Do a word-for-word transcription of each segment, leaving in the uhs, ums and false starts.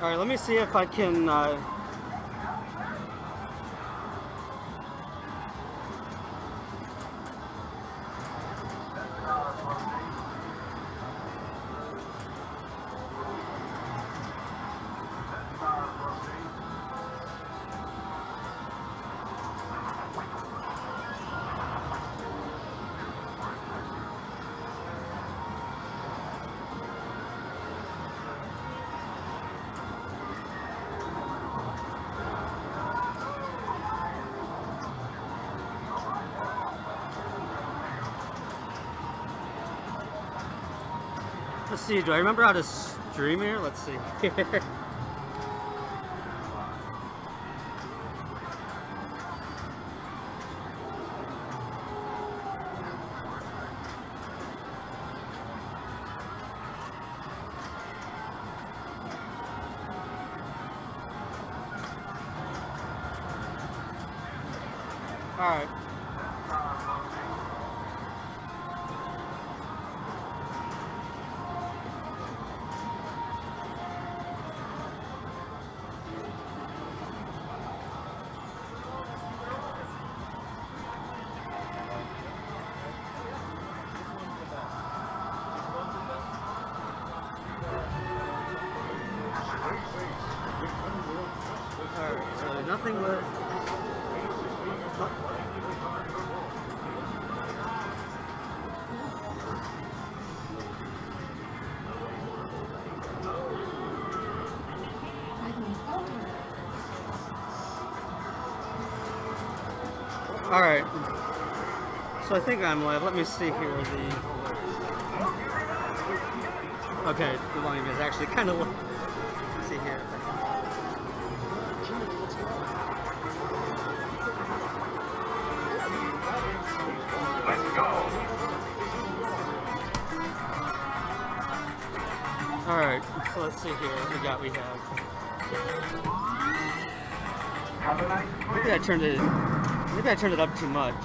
Alright, let me see if I can, uh... Let's see, do I remember how to stream here? Let's see here. Alright. Alright, so nothing but... Alright, so I think I'm live. Let me see here. The Okay, the volume is actually kind of low. Let's see here. Let's go. Alright, so let's see here what we got. We have. Maybe I turned it. Maybe I turned it up too much.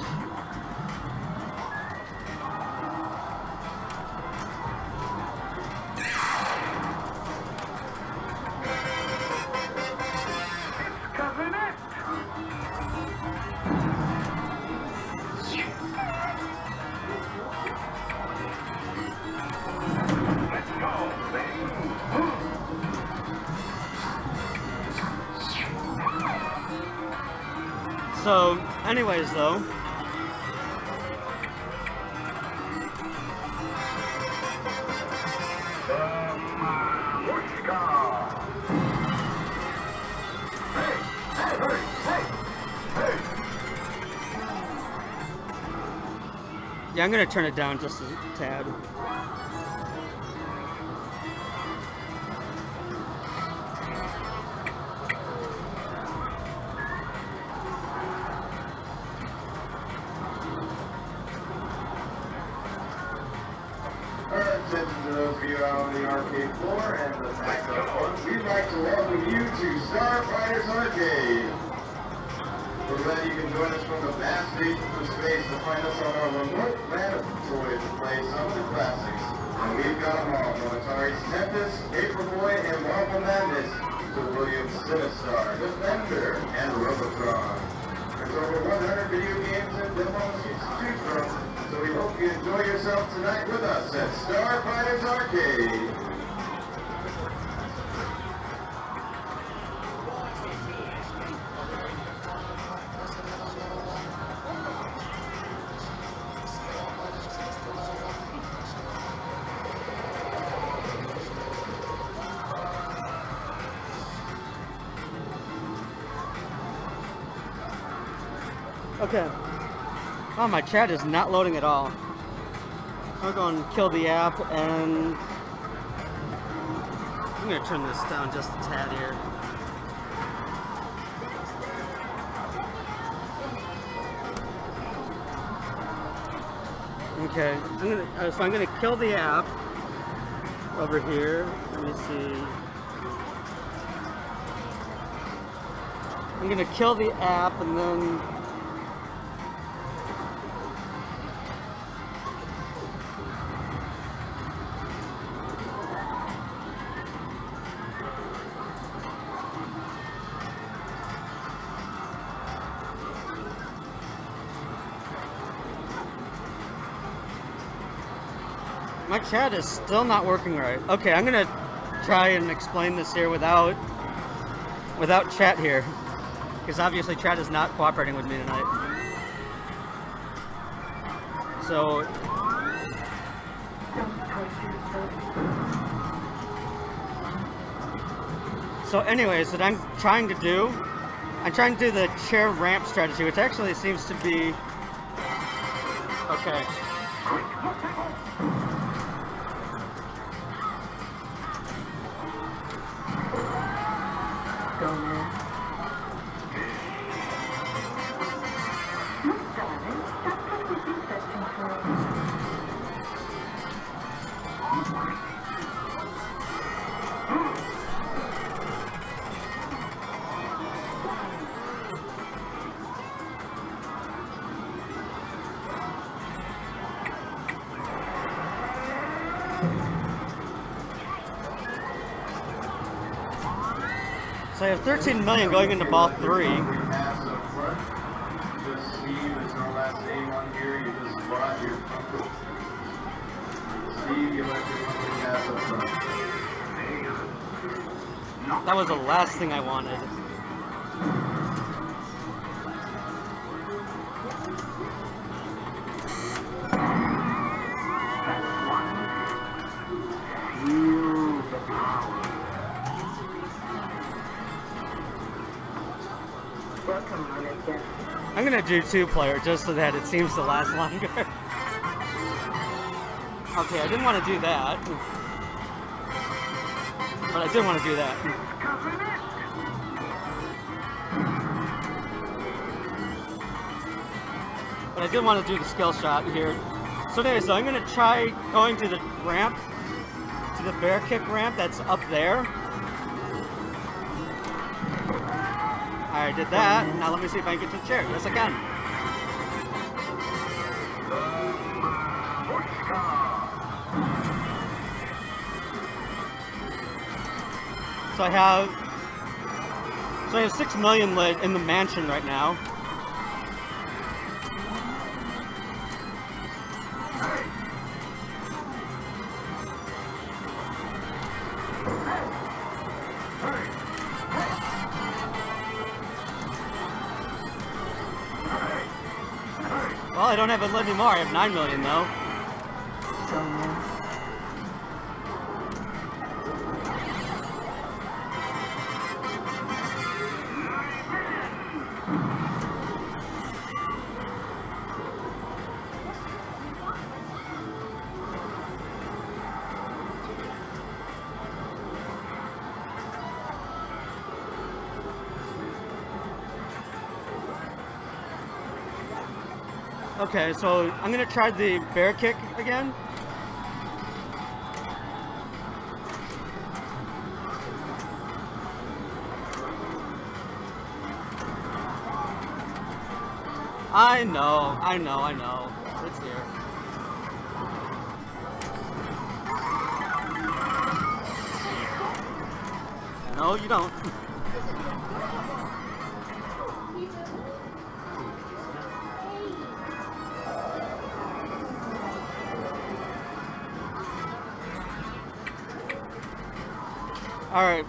So, anyways, though, yeah, I'm gonna turn it down just a tad. Attention to those of you out on the arcade floor and the Mesa front, we'd like to welcome you to Starfighters Arcade. We're glad you can join us from the vast reaches of space to find us on our remote land of toys to play some of the classics. And we've got them all, from Atari's Tempest, Paperboy, and Marvel Madness, to Williams Sinistar, Defender, and Robotron. There's over one hundred video games and demos to choose from. So we hope you enjoy yourself tonight with us at Starfighters Arcade. Okay. Oh, my chat is not loading at all. I'm going to kill the app, and I'm going to turn this down just a tad here. Okay, I'm gonna, uh, so I'm going to kill the app over here. Let me see. I'm going to kill the app, and then My chat is still not working right. Okay, I'm gonna try and explain this here without without chat here, because obviously chat is not cooperating with me tonight. So So anyways, what I'm trying to do, I'm trying to do the chair ramp strategy, which actually seems to be okay. So I have thirteen million going into ball three. Just Steve, there's no last name on here. You just brought your company. Steve, you left your company pass up front. That was the last thing I wanted. I'm gonna do two player just so that it seems to last longer. Okay, I didn't want to do that. But I did want to do that. But I did want to do the skill shot here. So anyway, so I'm gonna try going to the ramp, to the bear kick ramp that's up there. I did that. Now let me see if I can get to the chair. Yes, I can. So I have, so I have six million lit in the mansion right now. Well, I don't have a lit anymore. I have nine million though. Okay, so I'm gonna try the bear kick again. I know, I know, I know. It's here. No, you don't. All right.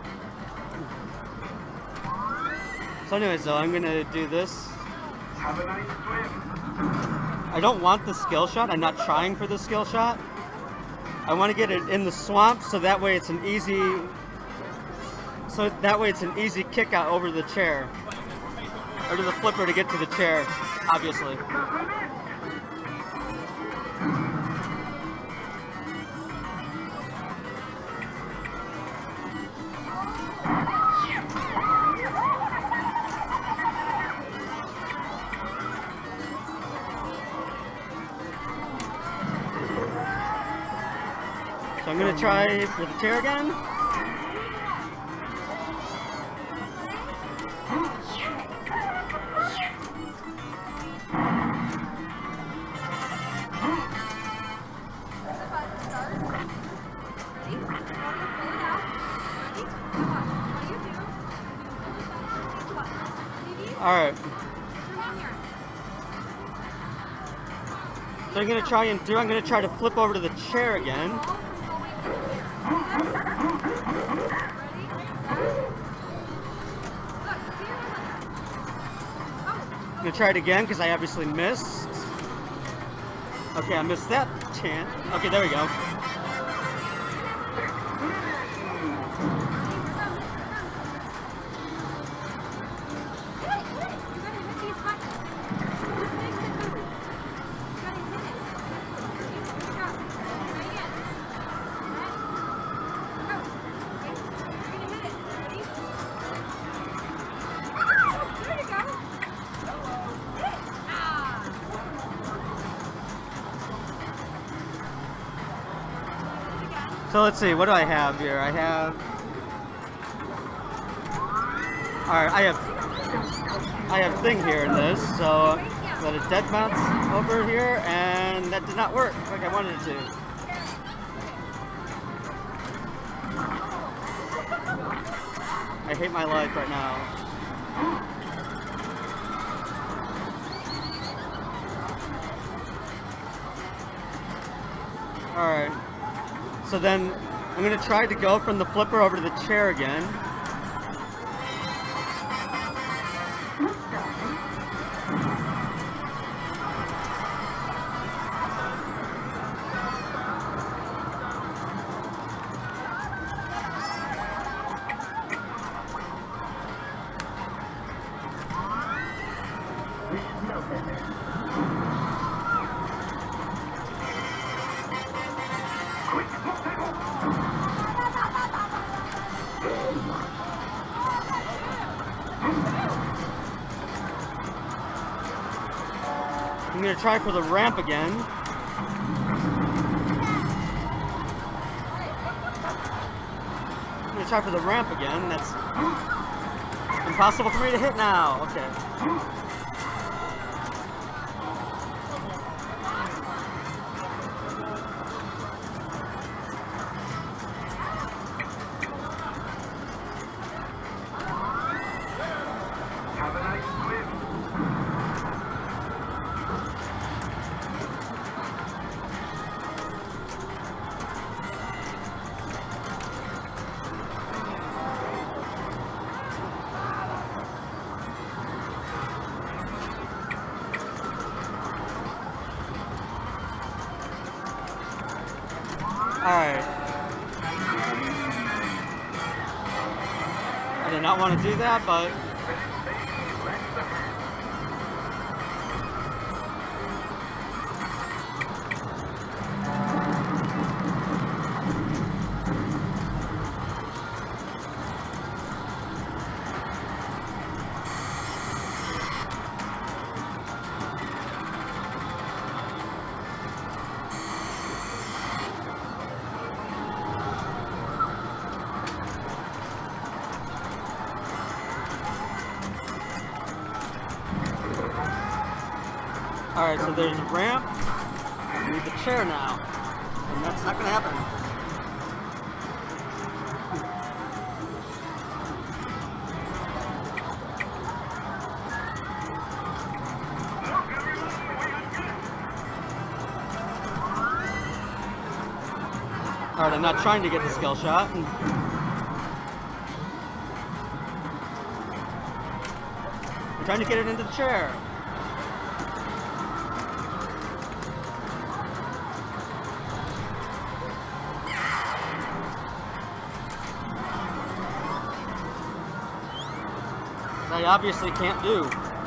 So anyways, though, I'm gonna do this. Have a nice swim. I don't want the skill shot. I'm not trying for the skill shot. I want to get it in the swamp, so that way it's an easy. So that way it's an easy kick out over the chair, or to the flipper to get to the chair, obviously. So I'm gonna try for the chair again. All right. So I'm gonna try and do, I'm gonna try to flip over to the chair again. I'm gonna try it again because I obviously missed. Okay, I missed that chance. Okay, there we go. So let's see, what do I have here? I have... Alright, I have... I have thing here in this, so... Let it dead bounce over here, and that did not work like I wanted it to. I hate my life right now. Alright. So then, I'm going to try to go from the flipper over to the chair again. I'm going to try for the ramp again. I'm going to try for the ramp again. That's impossible for me to hit now. Okay. Have a nice swim. Alright. I did not want to do that, but... Alright, so there's a ramp. I need the chair now. And that's not going to happen. Alright, I'm not trying to get the skill shot. I'm trying to get it into the chair. I obviously can't do.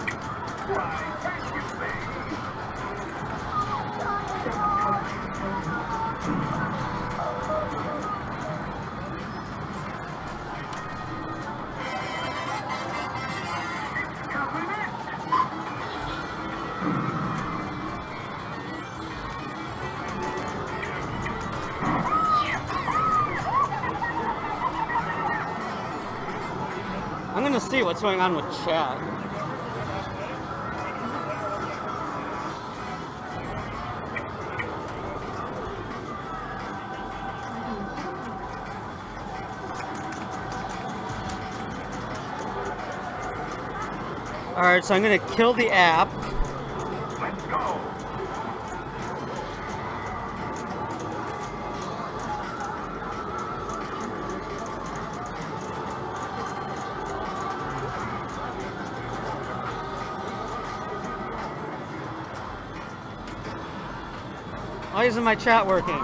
I'm gonna see what's going on with chat. Alright, so I'm gonna kill the app. Let's go. Why isn't my chat working?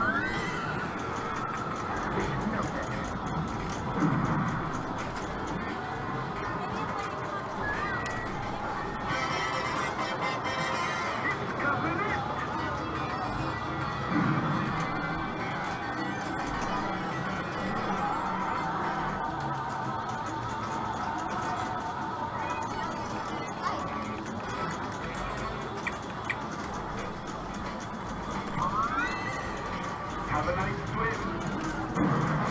Have a nice swim.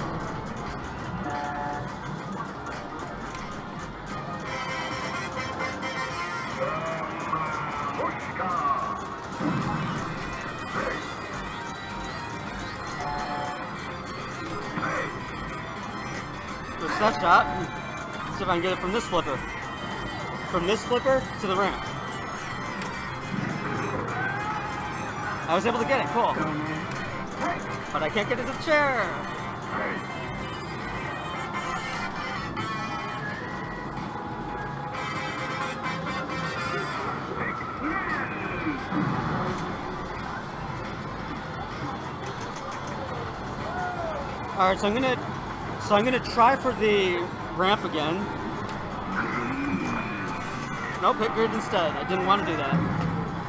The set shot. See if I can get it from this flipper. From this flipper to the ramp. I was able to get it, cool. But I can't get it to the chair. All right, so I'm gonna, so I'm gonna try for the ramp again. Nope, hit grid instead. I didn't want to do that.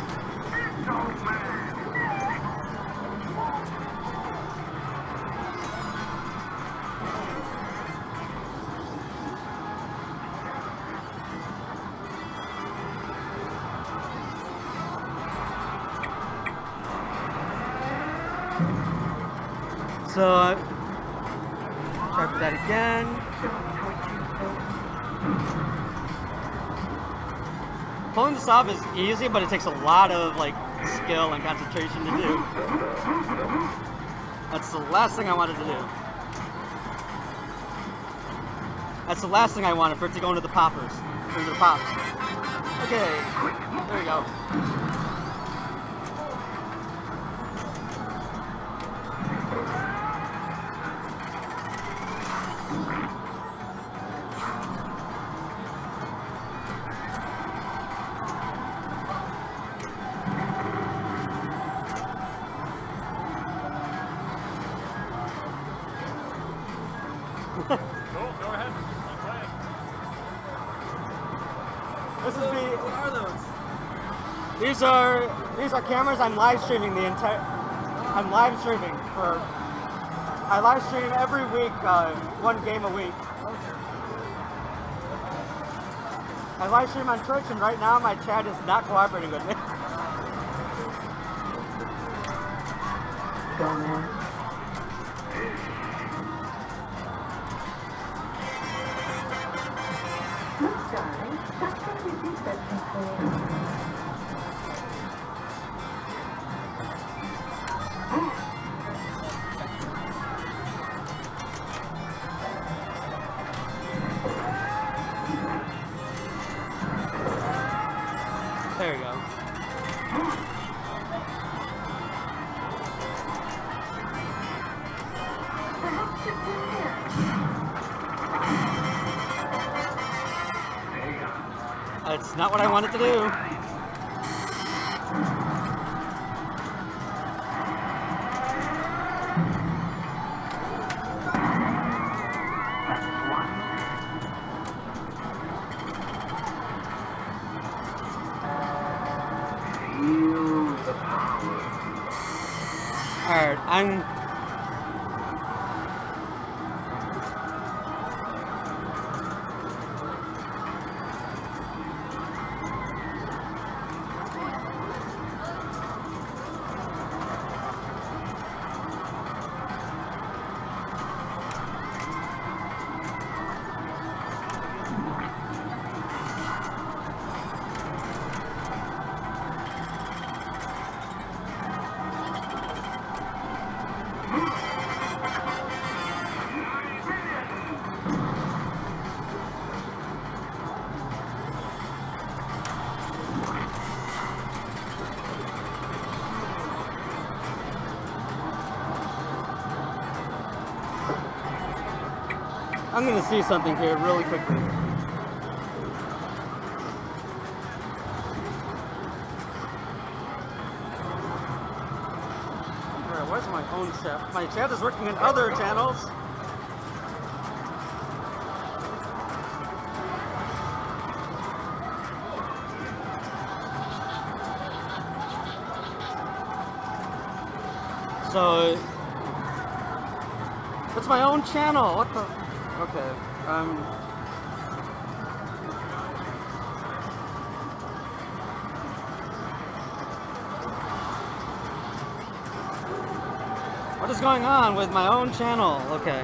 So, uh, try for that again. Pulling this off is easy, but it takes a lot of like skill and concentration to do. That's the last thing I wanted to do. That's the last thing I wanted, for it to go into the poppers, into the pops. Okay, there we go. This is the. What are those? These are these are cameras. I'm live streaming the entire. I'm live streaming for. I live stream every week, uh, one game a week. I live stream on Twitch, and right now my chat is not cooperating with me. Go man. There you go. That's not what I wanted to do. Alright, I'm... I'm gonna see something here really quickly. chat. My chat is working in other channels. So it's my own channel. What the? Okay. Um. What is going on with my own channel? Okay.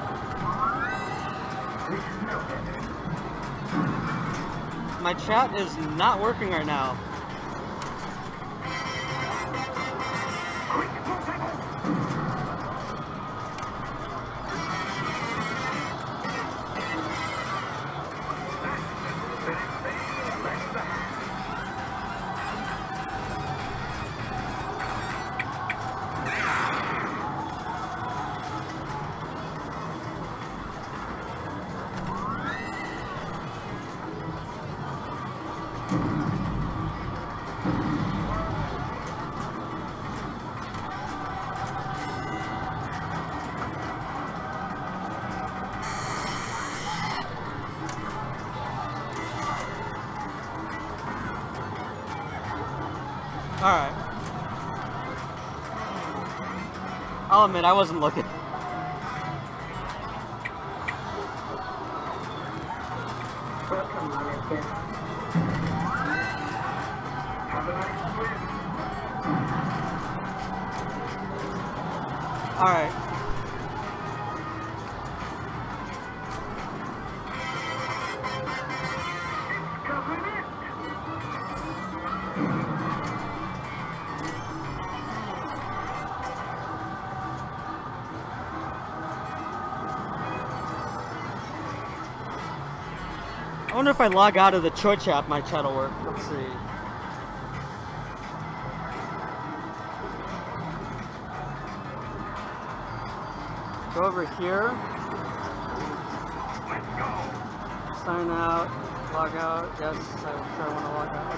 My chat is not working right now. Alright. I'll admit, I wasn't looking. Alright. I wonder if I log out of the Twitch app, my chat will work. Let's see. Go over here. Sign out. Log out. Yes, I, I want to log out.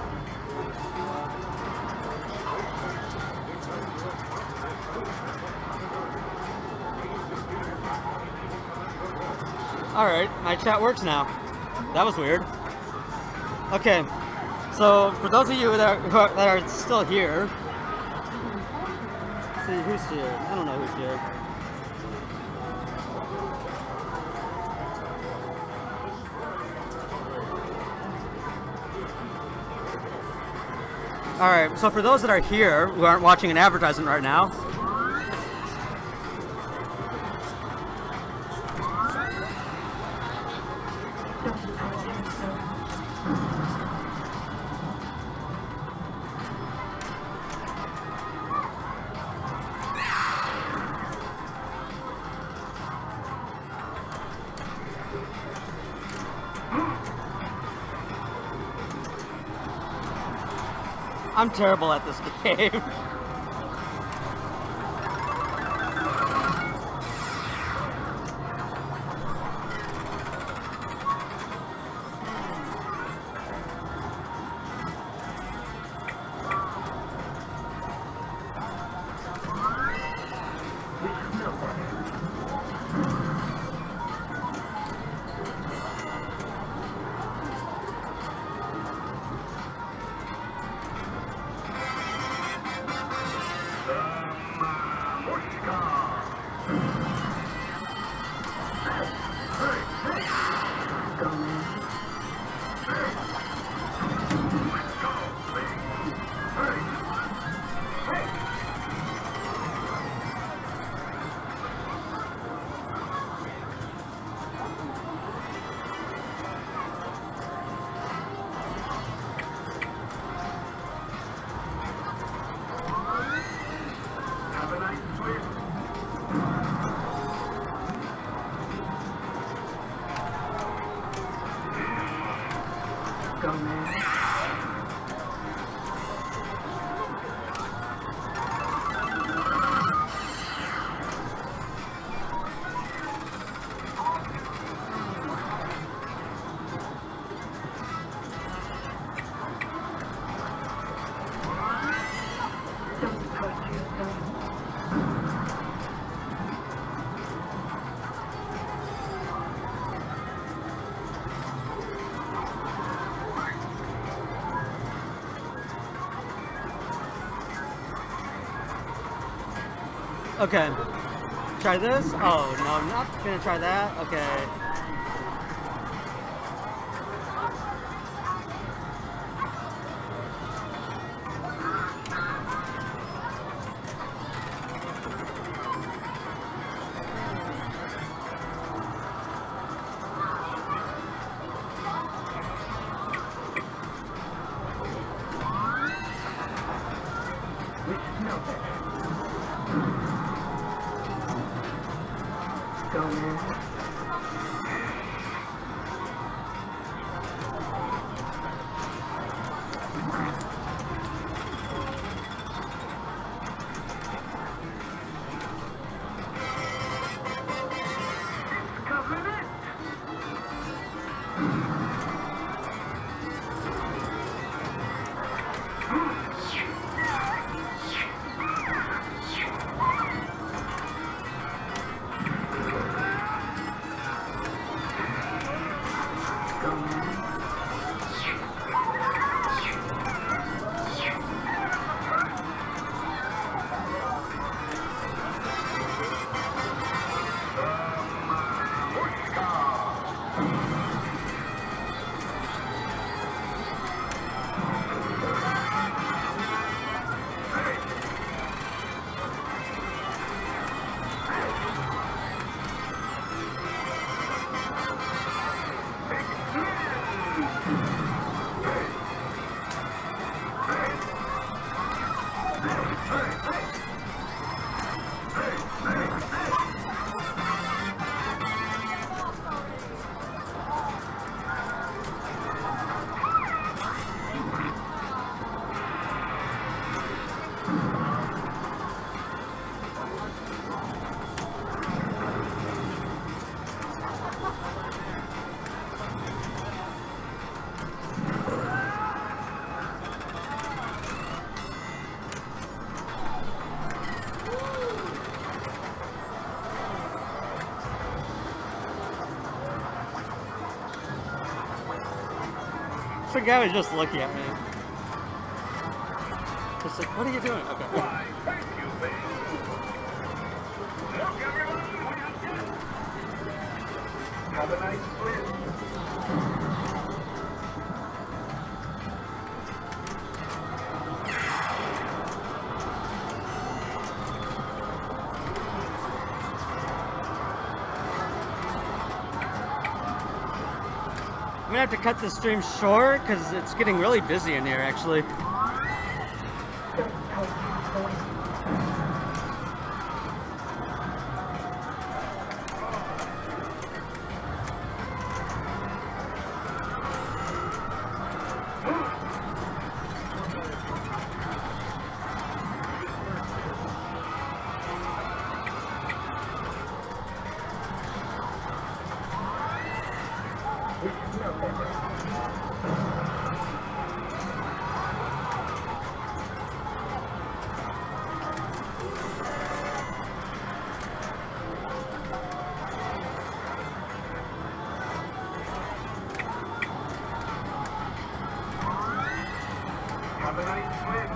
Okay. Alright, my chat works now. That was weird. Okay, so for those of you that are, who are, that are still here, let's see who's here. I don't know who's here. Alright, so for those that are here who aren't watching an advertisement right now, I'm terrible at this game. Okay. Try this? Oh, no, I'm not gonna try that. Okay. Some guy was just looking at me. Just like, what are you doing? Okay. Why, thank you, baby. Look, everyone, we have done it. Have a nice swim. I'm gonna have to cut this stream short because it's getting really busy in here actually. Have a nice swim.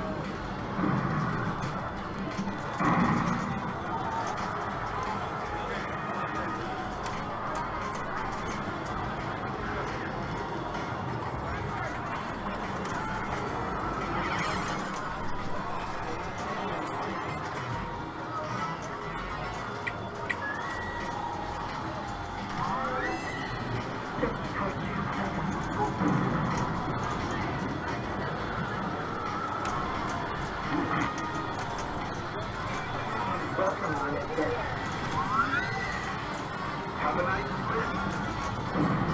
Have a nice swim.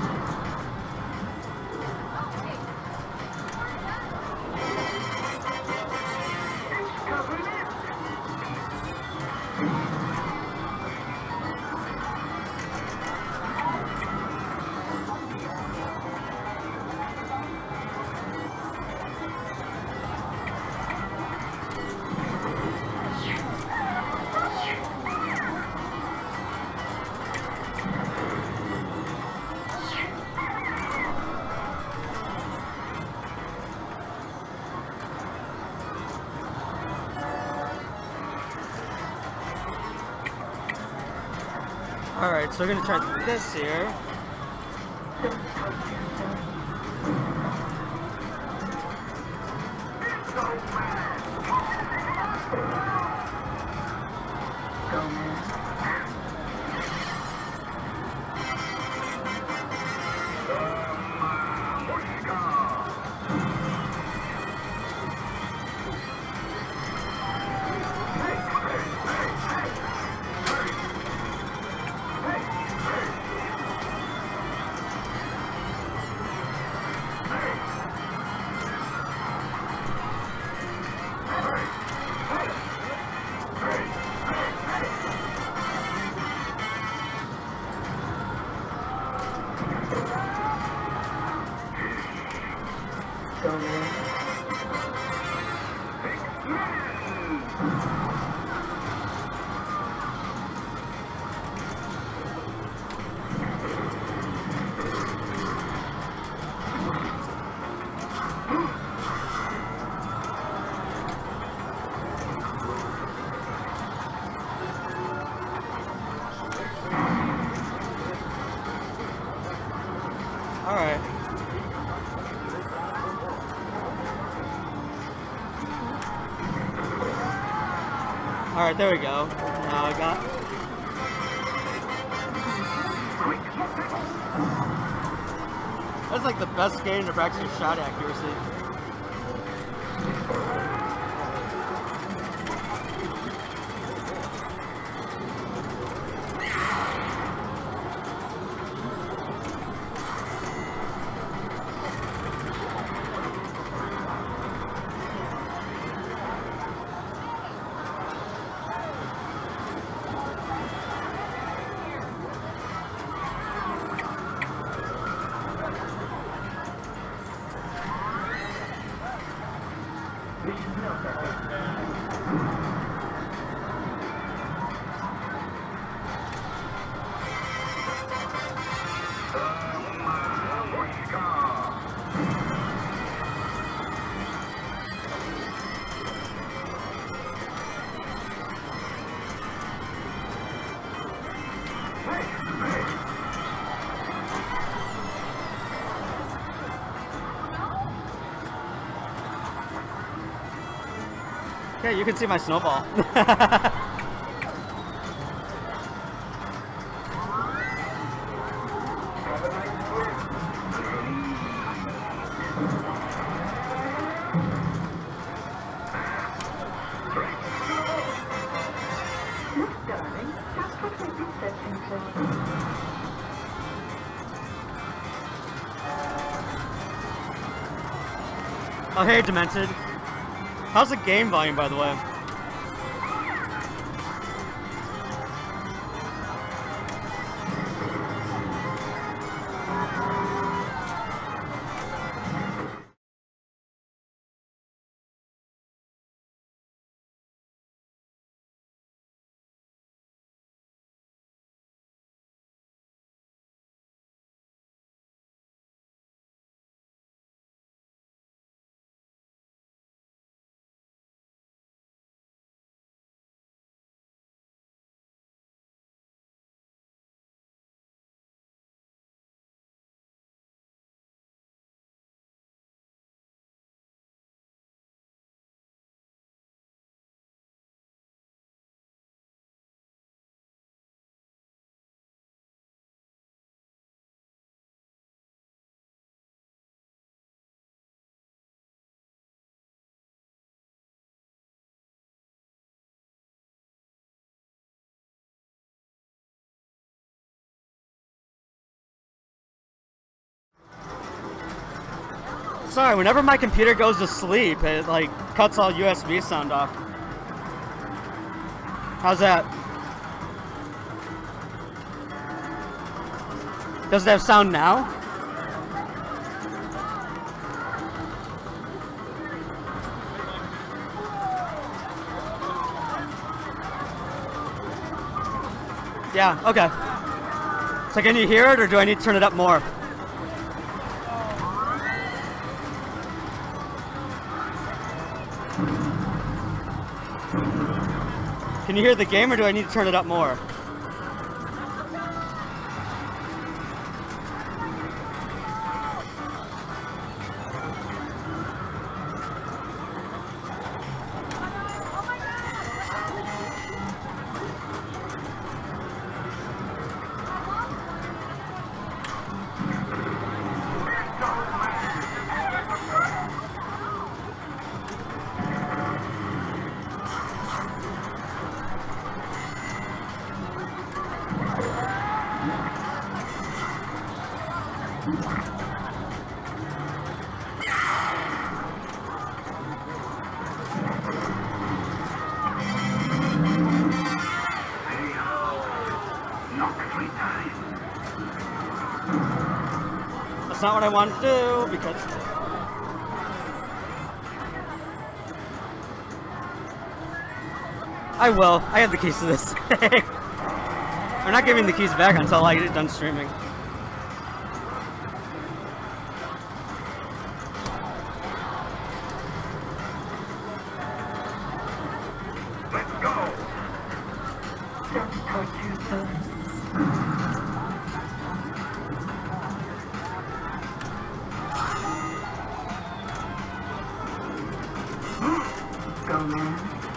Alright, so we're gonna try this here. Alright. Alright, there we go. Now I got... That's like the best game to practice your shot accuracy. Yeah, you can see my snowball. Oh, hey, Demented. How's the game volume, by the way? Sorry, whenever my computer goes to sleep, it like cuts all U S B sound off. How's that? Does it have sound now? Yeah, okay. So can you hear it, or do I need to turn it up more? Can you hear the game, or do I need to turn it up more? not what I want to do because... I will. I have the keys to this. I'm not giving the keys back until I get done streaming. Let's go. Don't touch yourself. Go, man.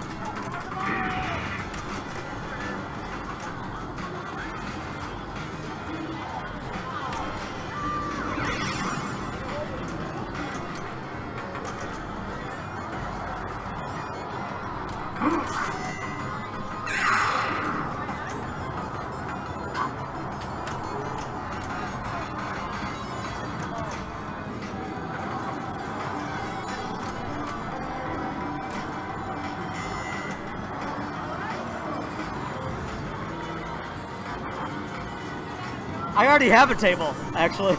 I already have a table, actually.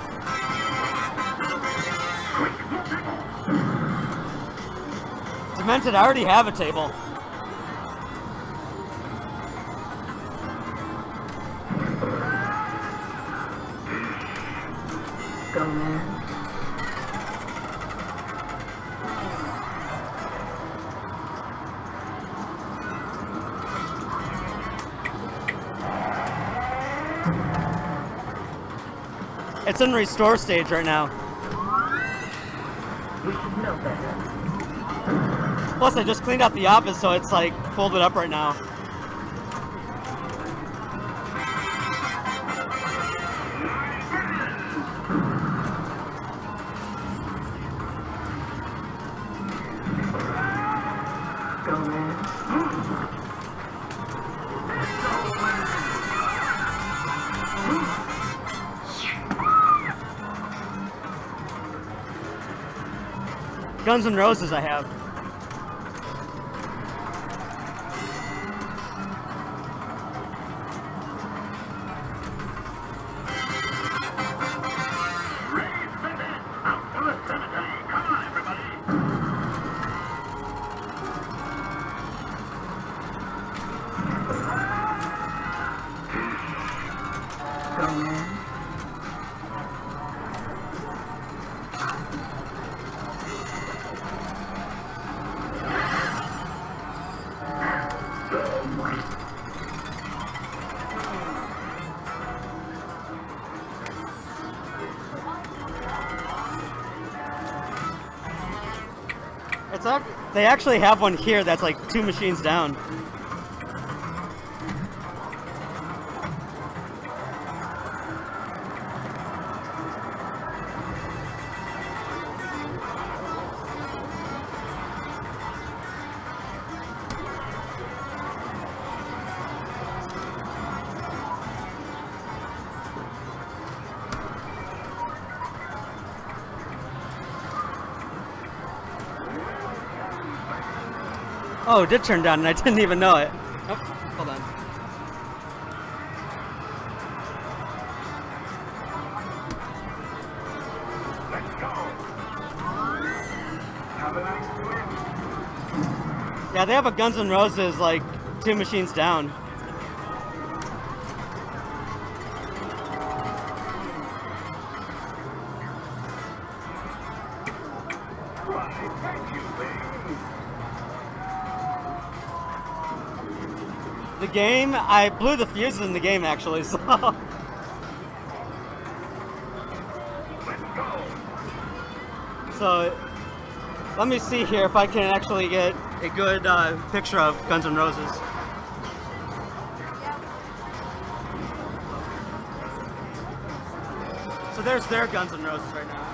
Demented, I already have a table. Go, man. It's in restore stage right now. You should know better. Plus, I just cleaned out the office, so it's like folded up right now. Go, man. Guns N' Roses I have. Go, man. It's up. They actually have one here that's like two machines down. Oh, it did turn down and I didn't even know it. Oh, hold on. Let's go. Have a nice day. Yeah, they have a Guns N' Roses like two machines down. Why, thank you, baby. The game, I blew the fuses in the game actually, so. Let's go. So, let me see here if I can actually get a good uh, picture of Guns N' Roses. So there's their Guns N' Roses right now.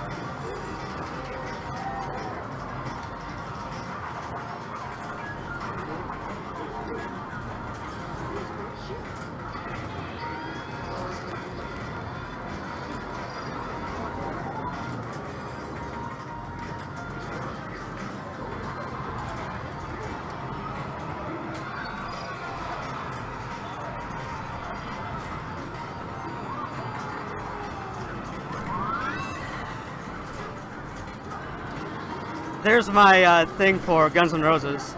there's my uh, thing for Guns N' Roses.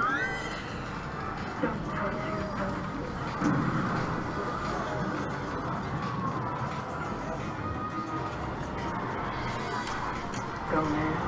Go, man.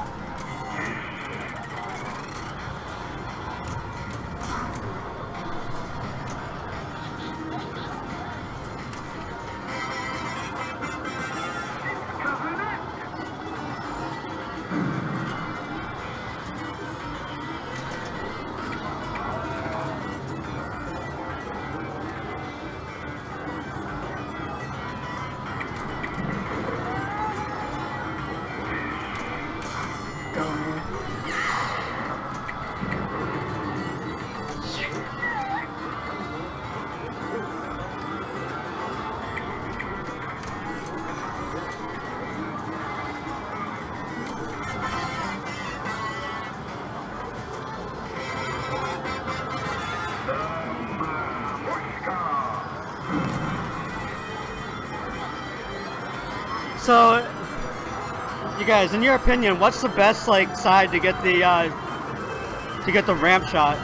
So, you guys, in your opinion, what's the best like side to get the uh, to get the ramp shot?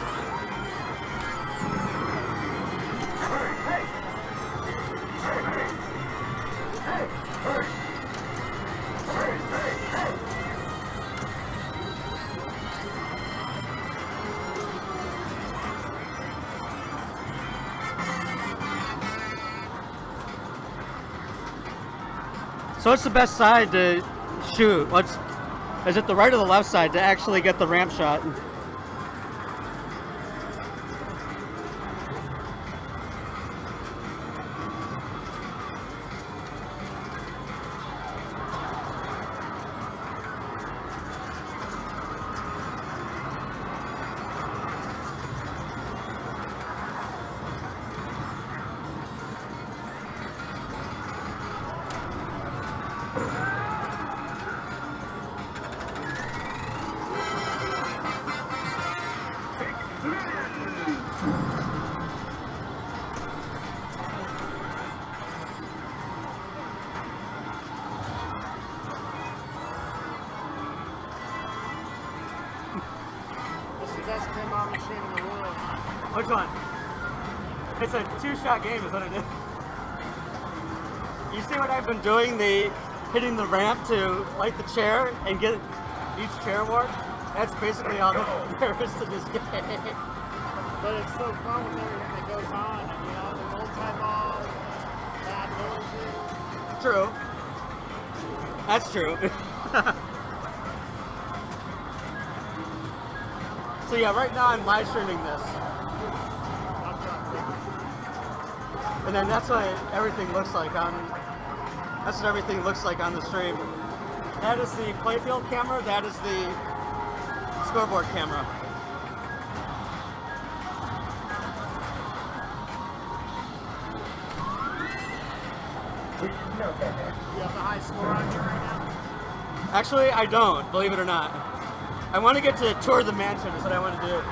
So what's the best side to shoot? What's, is it the right or the left side to actually get the ramp shot? Best pinball machine in the world. Which one? It's a two-shot game, is what it is. You see what I've been doing? The hitting the ramp to light the chair and get each chair warped. That's basically all there is to this game. But it's so fun with everything that goes on. You know, the multi-ball, bad noises. True. That's true. So yeah, right now I'm live streaming this. And then that's what everything looks like on, that's what everything looks like on the stream. That is the playfield camera, that is the scoreboard camera. You have the high score on you right now? Actually, I don't, believe it or not. I want to get to tour the mansion is what I want to do.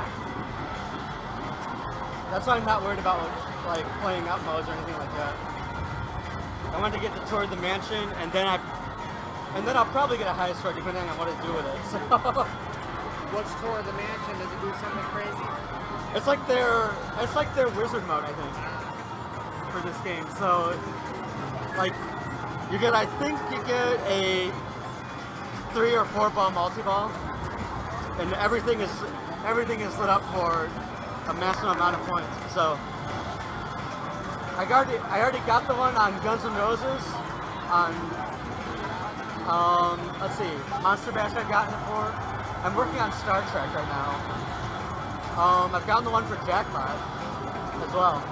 That's why I'm not worried about like playing up modes or anything like that. I want to get to tour the mansion, and then I, and then I'll probably get a high score depending on what I do with it. So. What's tour the mansion? Does it do something crazy? It's like their, it's like their wizard mode, I think, for this game. So, like, you get, I think you get a three or four ball multi-ball. And everything is everything is lit up for a massive amount of points. So I already I already got the one on Guns N' Roses. On um let's see, Monster Bash I've gotten it for. I'm working on Star Trek right now. Um I've gotten the one for Jackpot as well.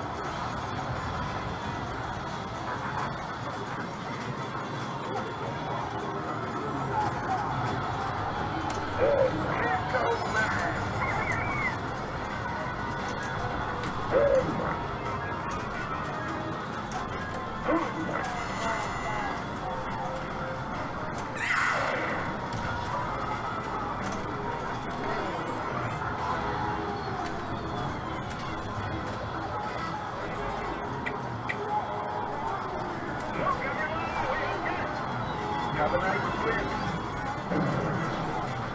Have a nice trip.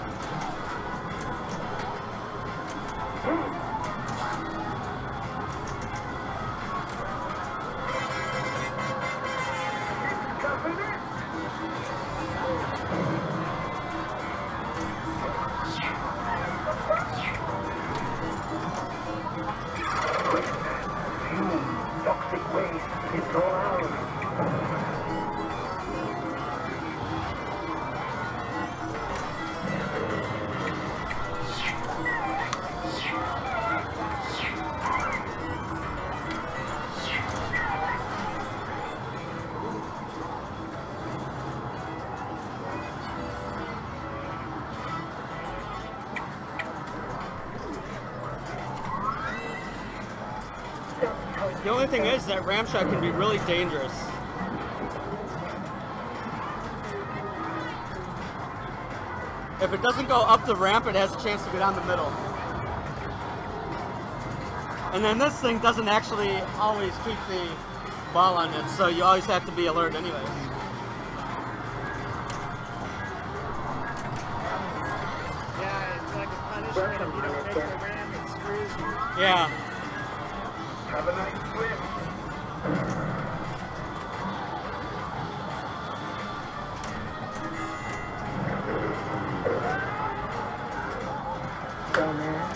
The only thing is that ramp shot can be really dangerous. If it doesn't go up the ramp, it has a chance to go down the middle. And then this thing doesn't actually always keep the ball on it, so you always have to be alert anyways. Yeah, it's like a punishment if you don't make the ramp, it screws you. Yeah. Have a nice swim. Go, man.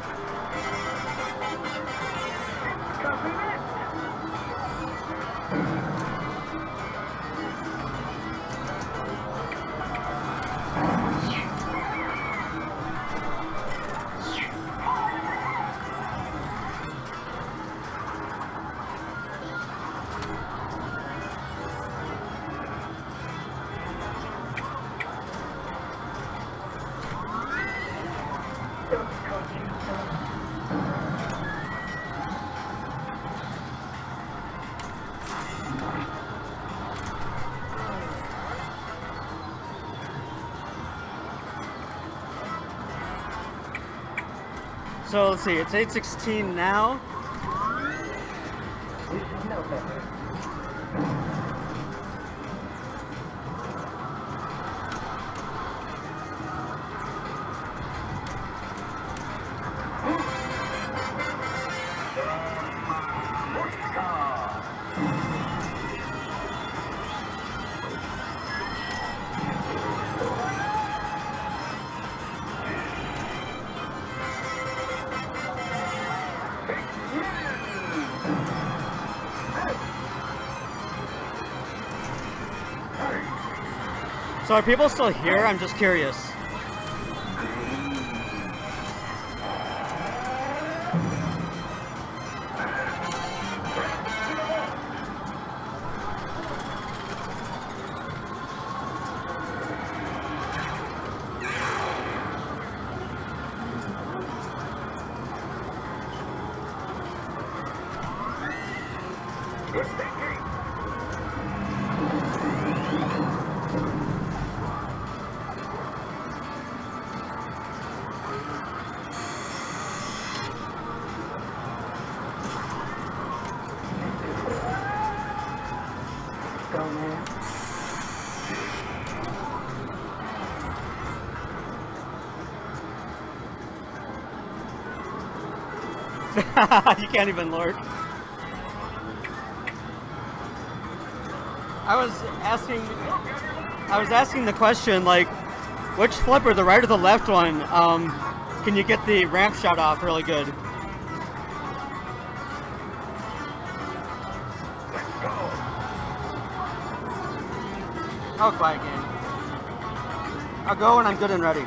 So let's see, it's eight sixteen now. So are people still here? I'm just curious. Go, man. You can't even lurk. I was asking, I was asking the question, like, which flipper, the right or the left one, um, can you get the ramp shot off really good? Oh, quiet game. I'll go when I'm good and ready.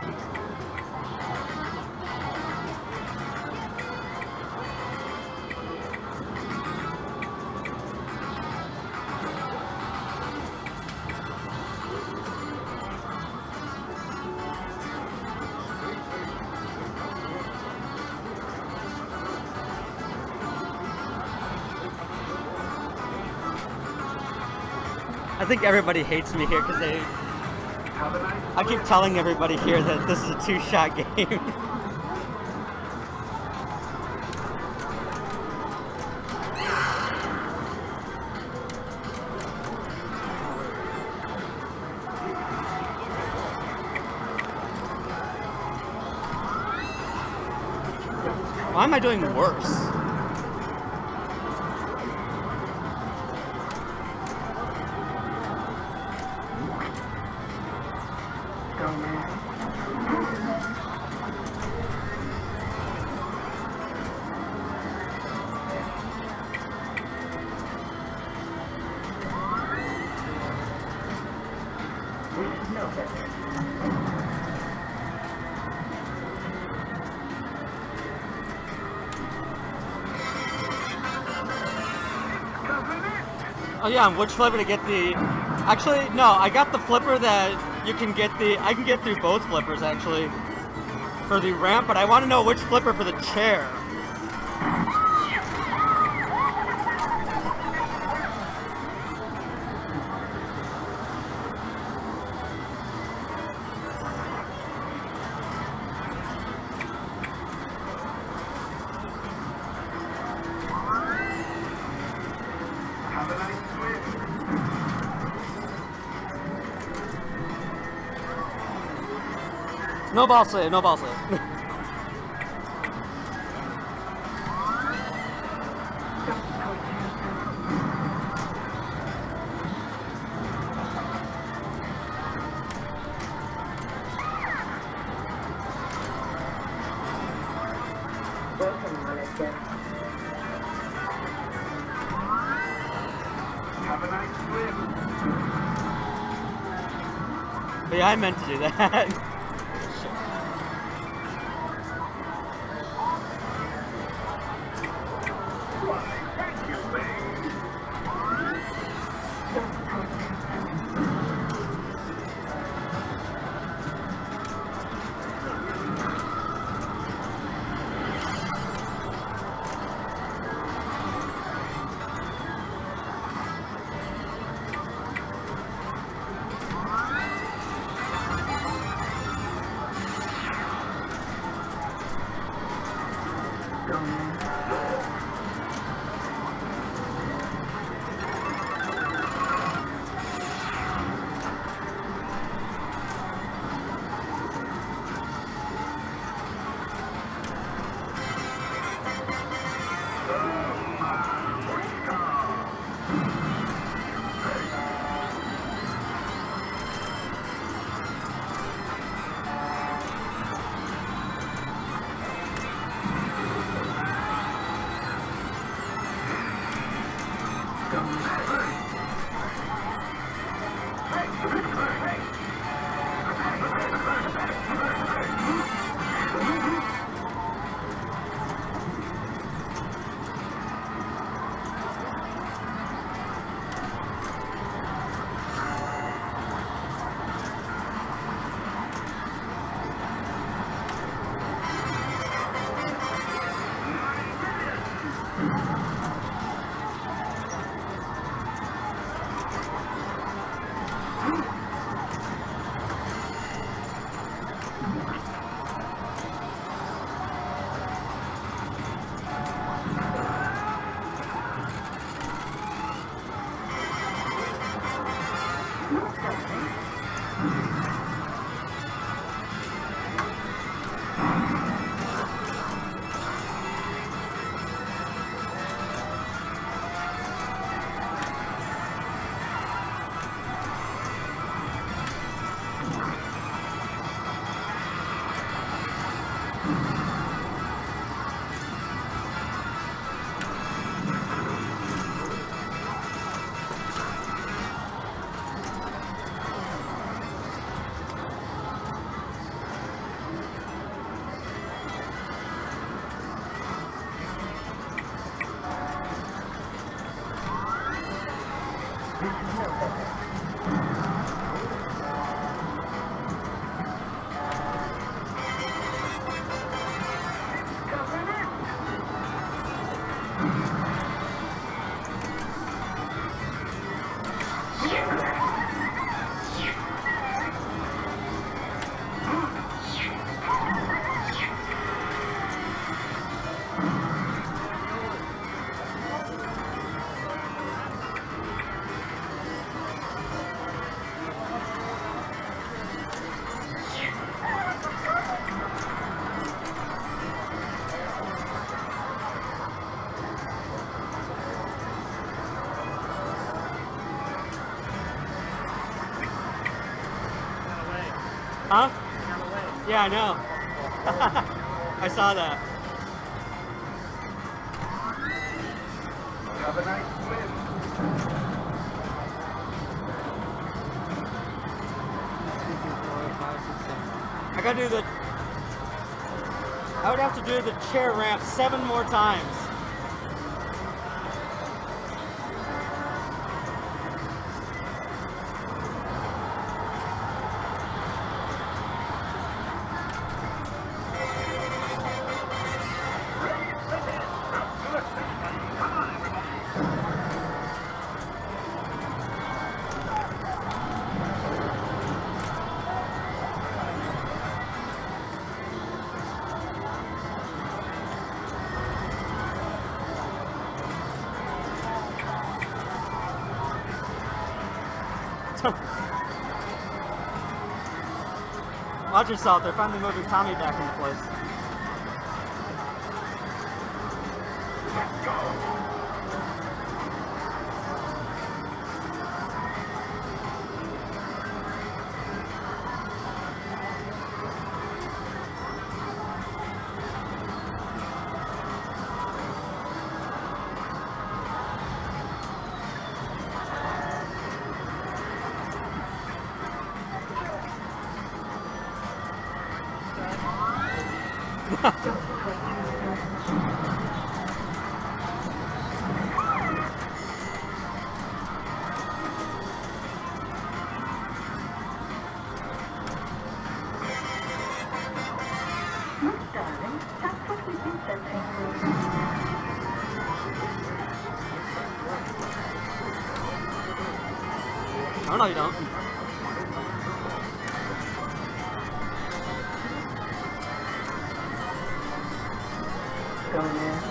I think everybody hates me here because they. I keep telling everybody here that this is a two-shot game. Why am I doing worse? Oh yeah, which flipper to get the... Actually, no, I got the flipper that you can get the... I can get through both flippers, actually, for the ramp, but I want to know which flipper for the chair. No ball save, no ball save. Have a nice swim. But yeah, I meant to do that. Thank you, babe. Go, man. Huh? Yeah, I know. I saw that. Have a nice swim. I gotta do the... I would have to do the chair ramp seven more times. Watch yourself, they're finally moving Tommy back into place. Let's go. Oh no, you don't. Go in there.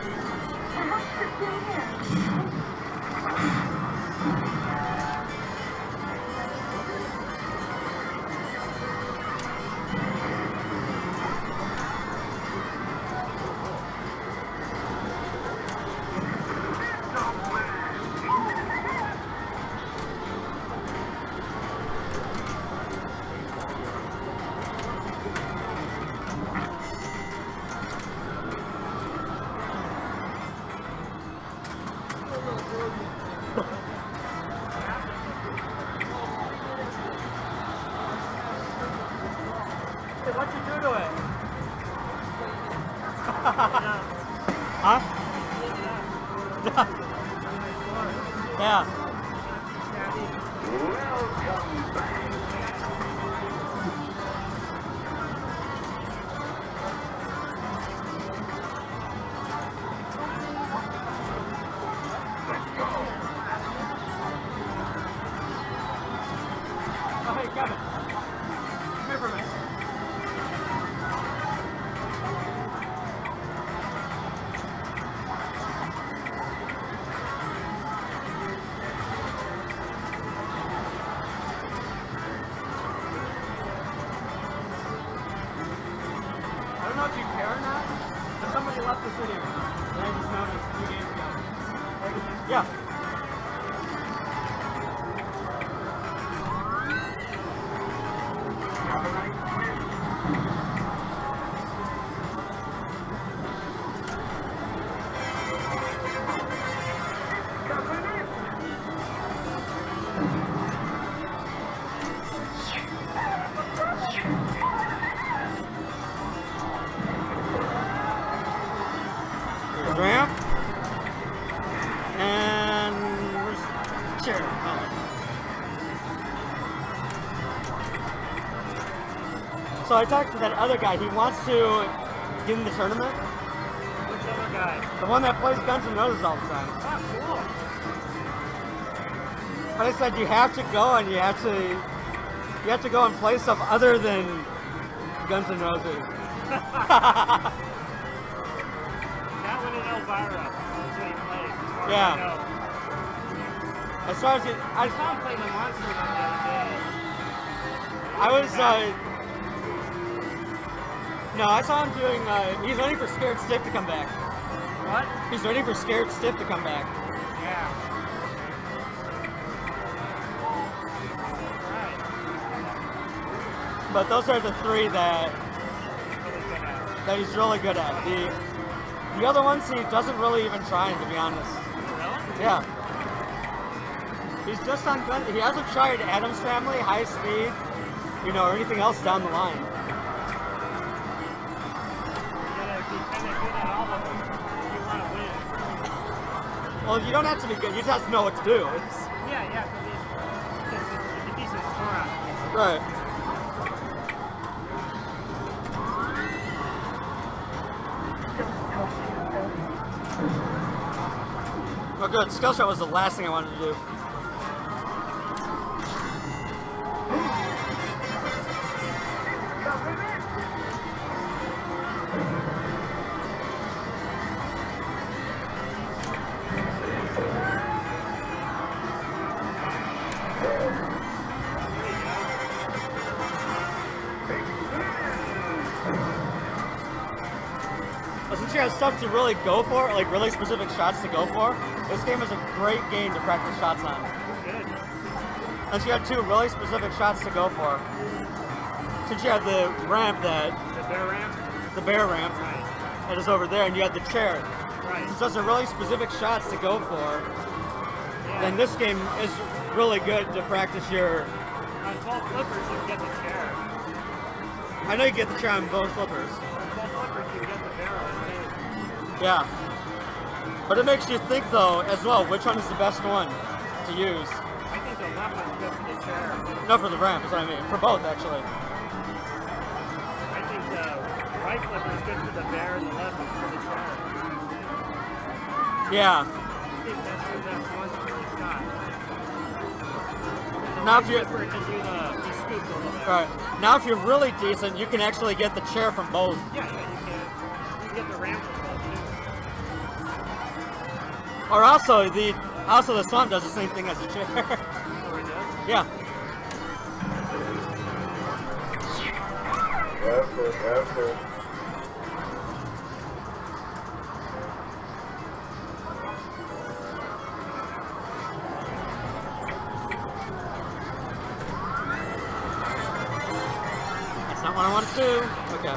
What'd you do to it? Huh? Yeah. Welcome back. Let's go. Oh, hey, Kevin. Come here for a minute. I don't know if you care or not, but somebody left this video. And I just noticed a few days ago. Yeah. Have a nice trip. There's ramp. And where's the chair? Oh. So I talked to that other guy. He wants to get in the tournament. Which other guy? The one that plays Guns N' Roses all the time. Oh, cool. But I said you have to go and you have to you have to go and play stuff other than Guns N' Roses. That one in Elvira. That's what he plays. As far Yeah. As I know. As far as it, I I, saw him play the Monster Run the other day. I was uh, no, I saw him doing. Uh, he's waiting for Scared Stiff to come back. What? He's waiting for Scared Stiff to come back. Yeah. Right. But those are the three that Really good at it. that he's really good at. The the other ones he doesn't really even try, to be honest. Really? Yeah. He's just on gun. He hasn't tried Addams Family, High Speed, you know, or anything else down the line. You gotta be kind of good at all of them if you want to win. Well, you don't have to be good. You just have to know what to do. It's Yeah, yeah, because it's a decent score on it. right. Oh, good. Skill shot was the last thing I wanted to do. Baby you have stuff to really go for, like really specific shots to go for, this game is a great game to practice shots on. Good. Since you have two really specific shots to go for. Since you have the ramp that... The bear ramp? The bear ramp. Right. That is over there, and you have the chair. Right. Since those are really specific shots to go for, Yeah. then this game is really good to practice your... On both flippers, you can get the chair. I know you get the chair on both flippers. On both flippers, you can get the barrel. Yeah. But it makes you think, though, as well, which one is the best one to use. I think the left one's good for the chair. No, for the ramp, is what I mean. For both, actually. I think the right flipper is good for the bear and the left is for the chair. Yeah. I think that's the best one for the shot. The Now right if you... flipper can do the, the scoop a little bit. Right. Now if you're really decent, you can actually get the chair from both. Yeah, yeah, you can. You can get the ramp from both, too. Or also, the also the swamp does the same thing as the chair. Oh, it does? Yeah. Careful, careful. That's not what I wanted to do. Okay.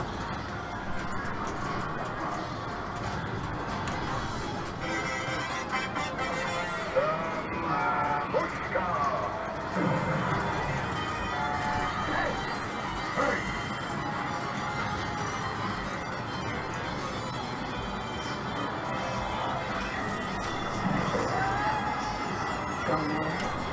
Coming in.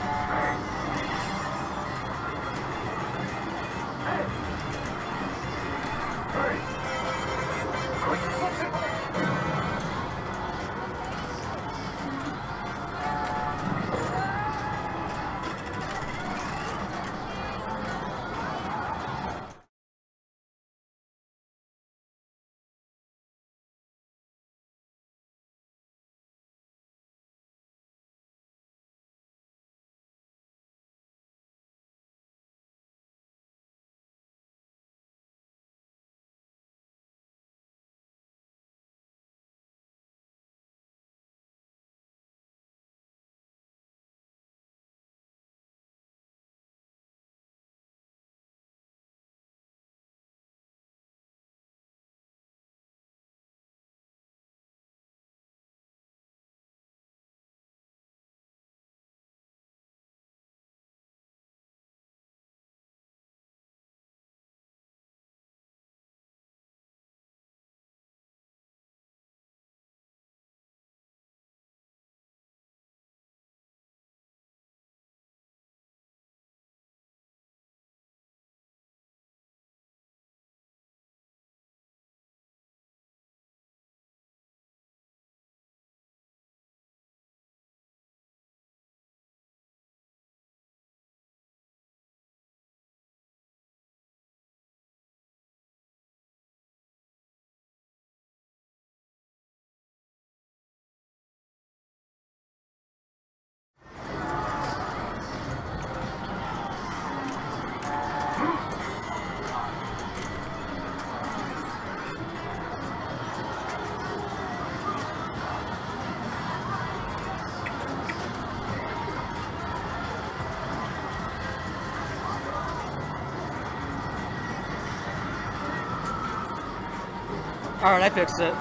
Alright, I fixed it.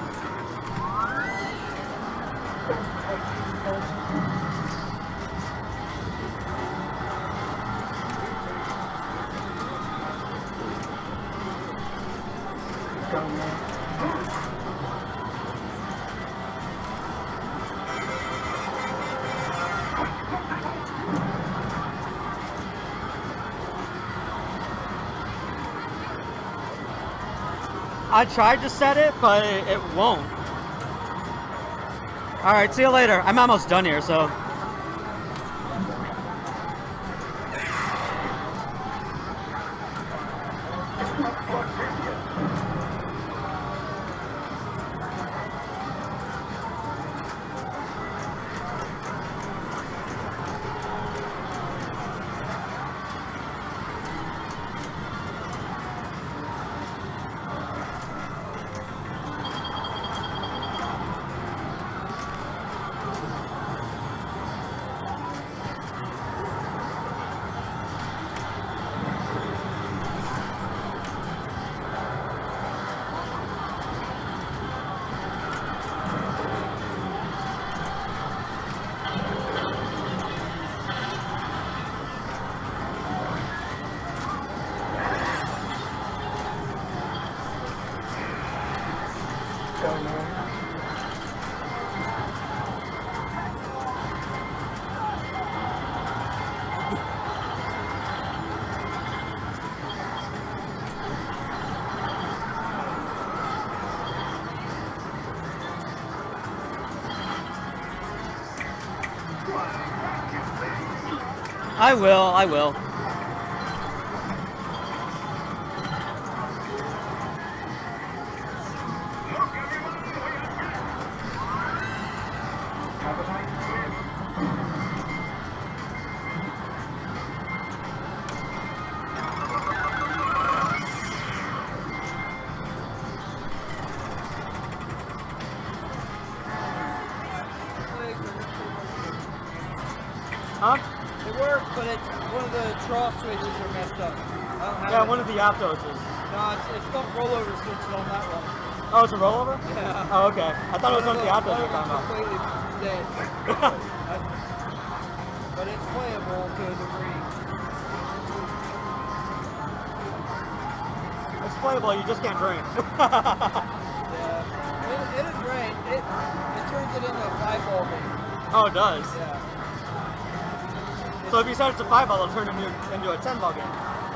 Coming in. I tried to set it, but it, it won't. Alright, see you later. I'm almost done here, so... I will, I will. Have a nice Huh? It works, but it's one of the trough switches are messed up. I don't have Yeah, it. one of the Optos is. No, it's, it's not rollover switches on that one. Oh, it's a rollover? Yeah. Oh, okay. I thought it was one of the Optos you were talking about. completely dead. But it's playable to a degree. It's playable, you just can't drain. Yeah. It, it'll drain. It, it turns it into a five ball game. Oh, it does? Yeah. So if you set it to five ball, it'll turn into, into a ten ball game.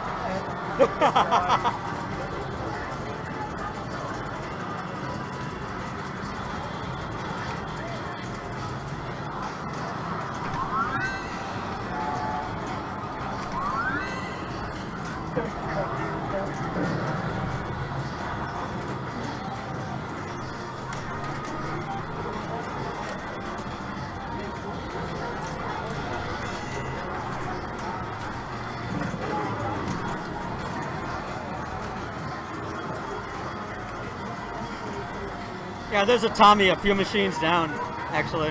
Yeah, there's a Tommy a few machines down, actually.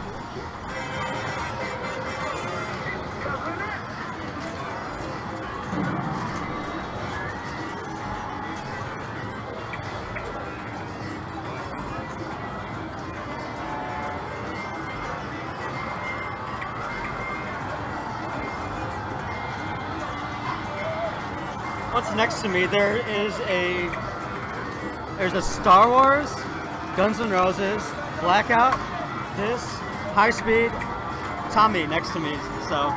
What's next to me? There is a there's a Star Wars, Guns N' Roses, Blackout, this, High Speed, Tommy next to me, so.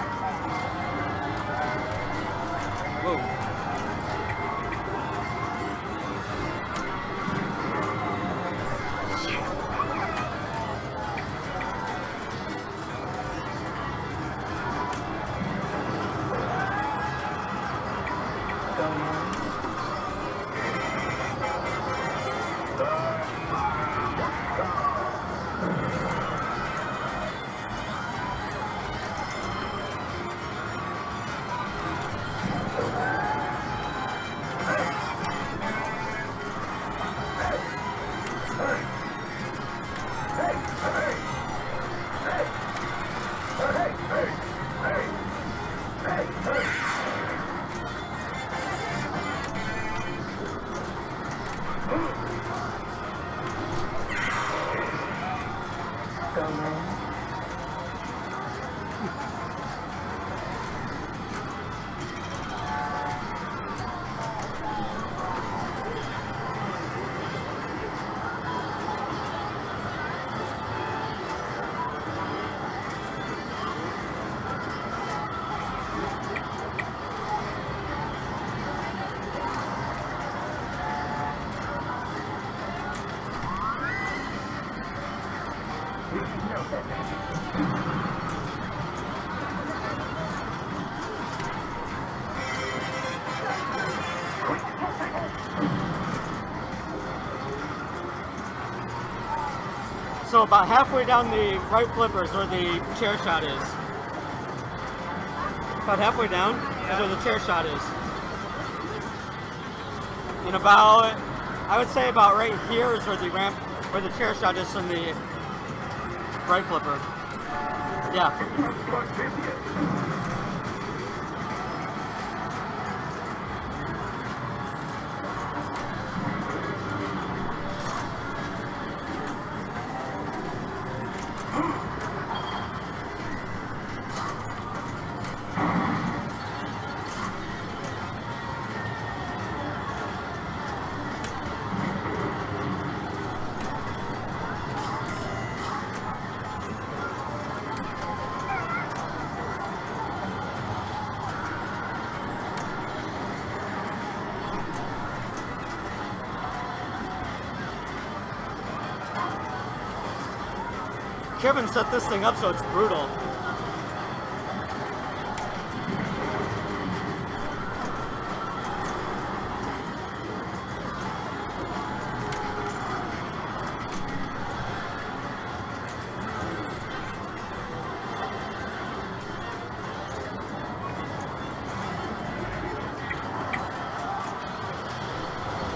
Whoa. So about halfway down the right flippers where the chair shot is. About halfway down is where the chair shot is. And about, I would say about right here is where the ramp, where the chair shot is from the right flipper. Yeah. Kevin set this thing up so it's brutal.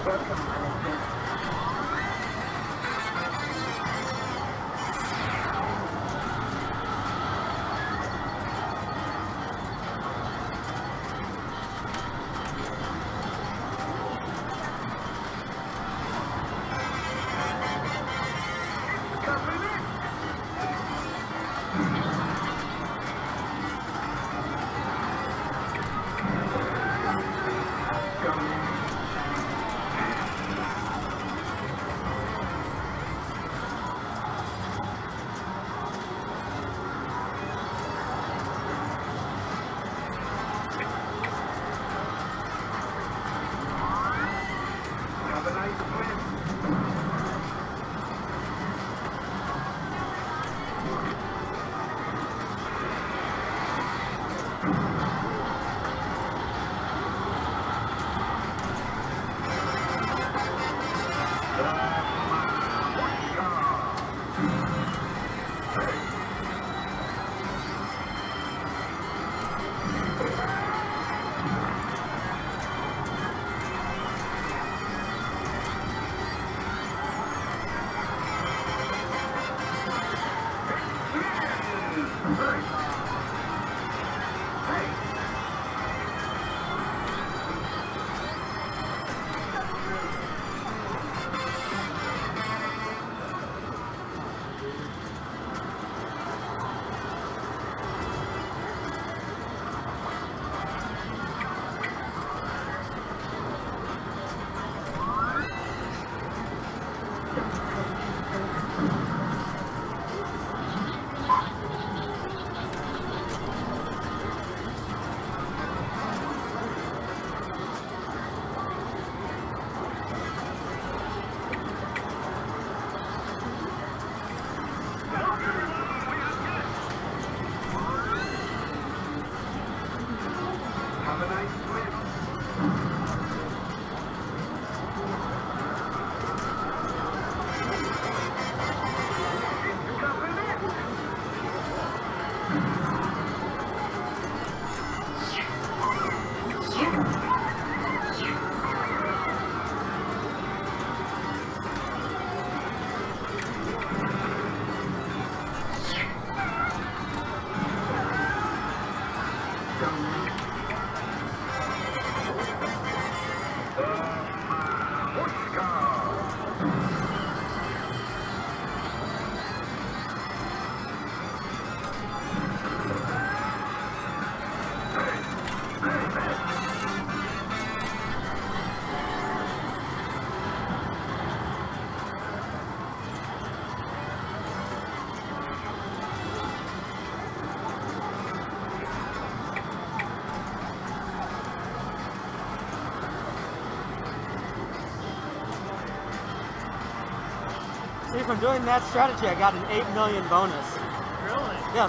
See, from doing that strategy, I got an eight million bonus. Really? Yes.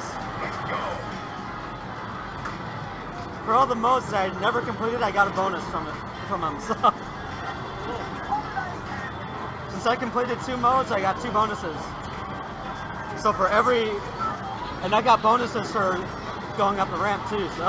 For all the modes that I never completed, I got a bonus from it, from them. So, since I completed two modes, I got two bonuses. So for every, and I got bonuses for going up the ramp too. So.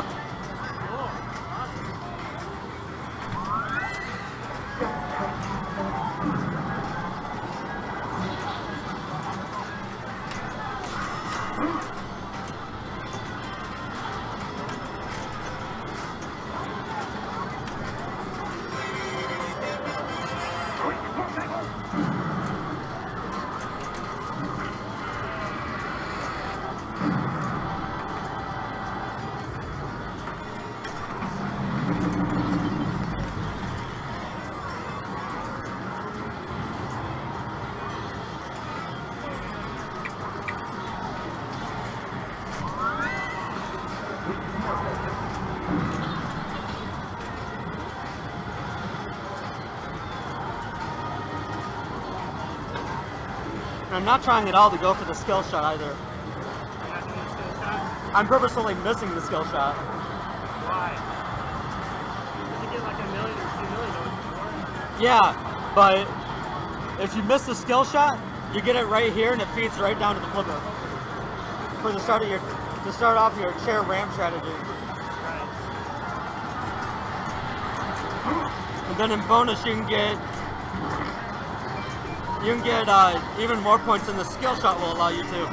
I'm not trying at all to go for the skill shot either. You're not doing the skill shot? I'm purposefully missing the skill shot. Why? Did you get like a million or two million before? Yeah, but if you miss the skill shot, you get it right here and it feeds right down to the flipper. For the start of your, to start off your chair ramp strategy. Right. And then in bonus you can get You can get uh, even more points than the skill shot will allow you to.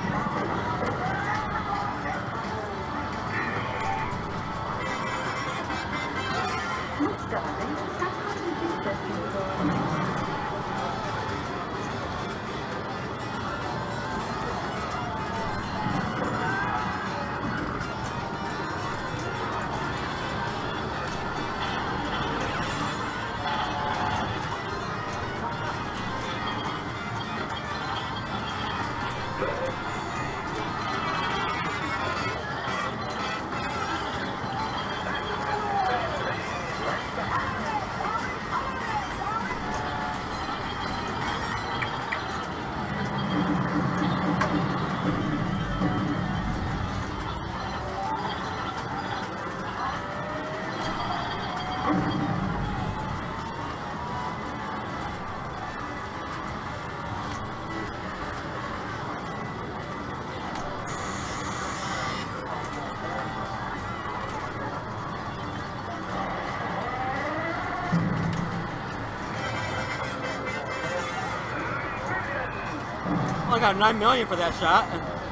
I got nine million for that shot.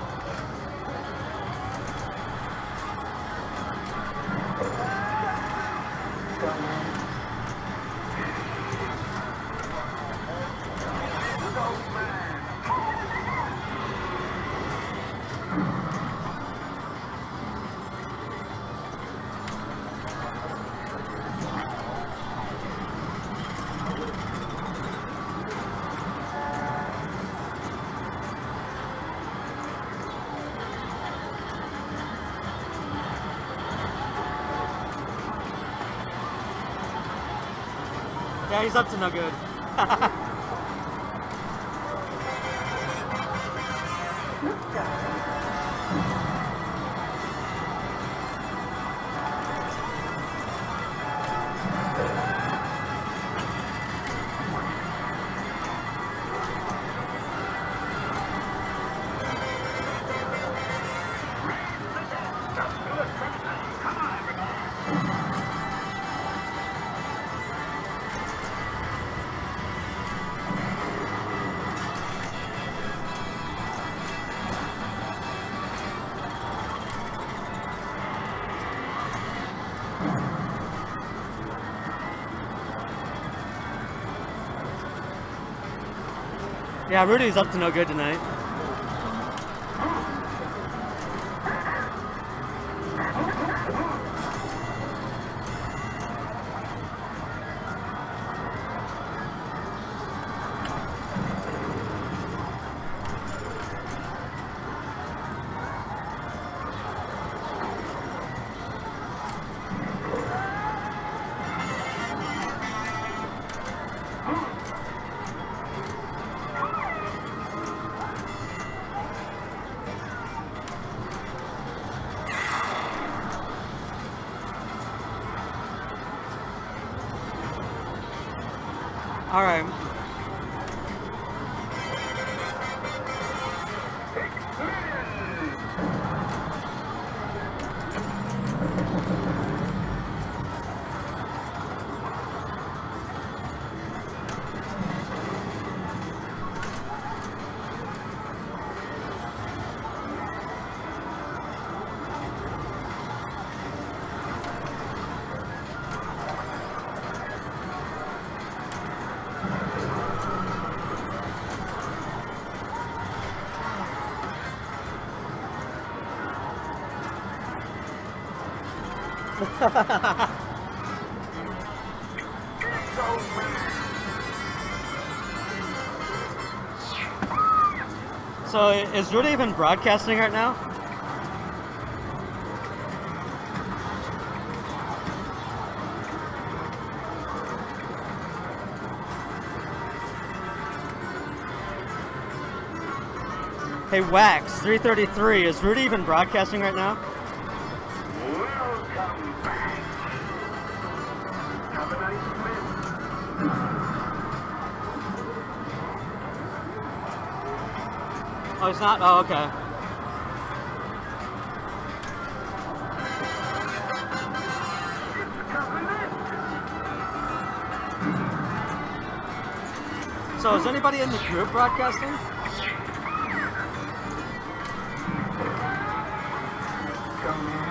Yeah, he's up to no good. Yeah, Rudy's up to no good tonight. All right. So is Rudy even broadcasting right now? Hey Wax three thirty-three, is Rudy even broadcasting right now? Welcome back. Have a nice win. Oh, it's not? Oh, okay. It's coming in. So is anybody in the group broadcasting? Come in.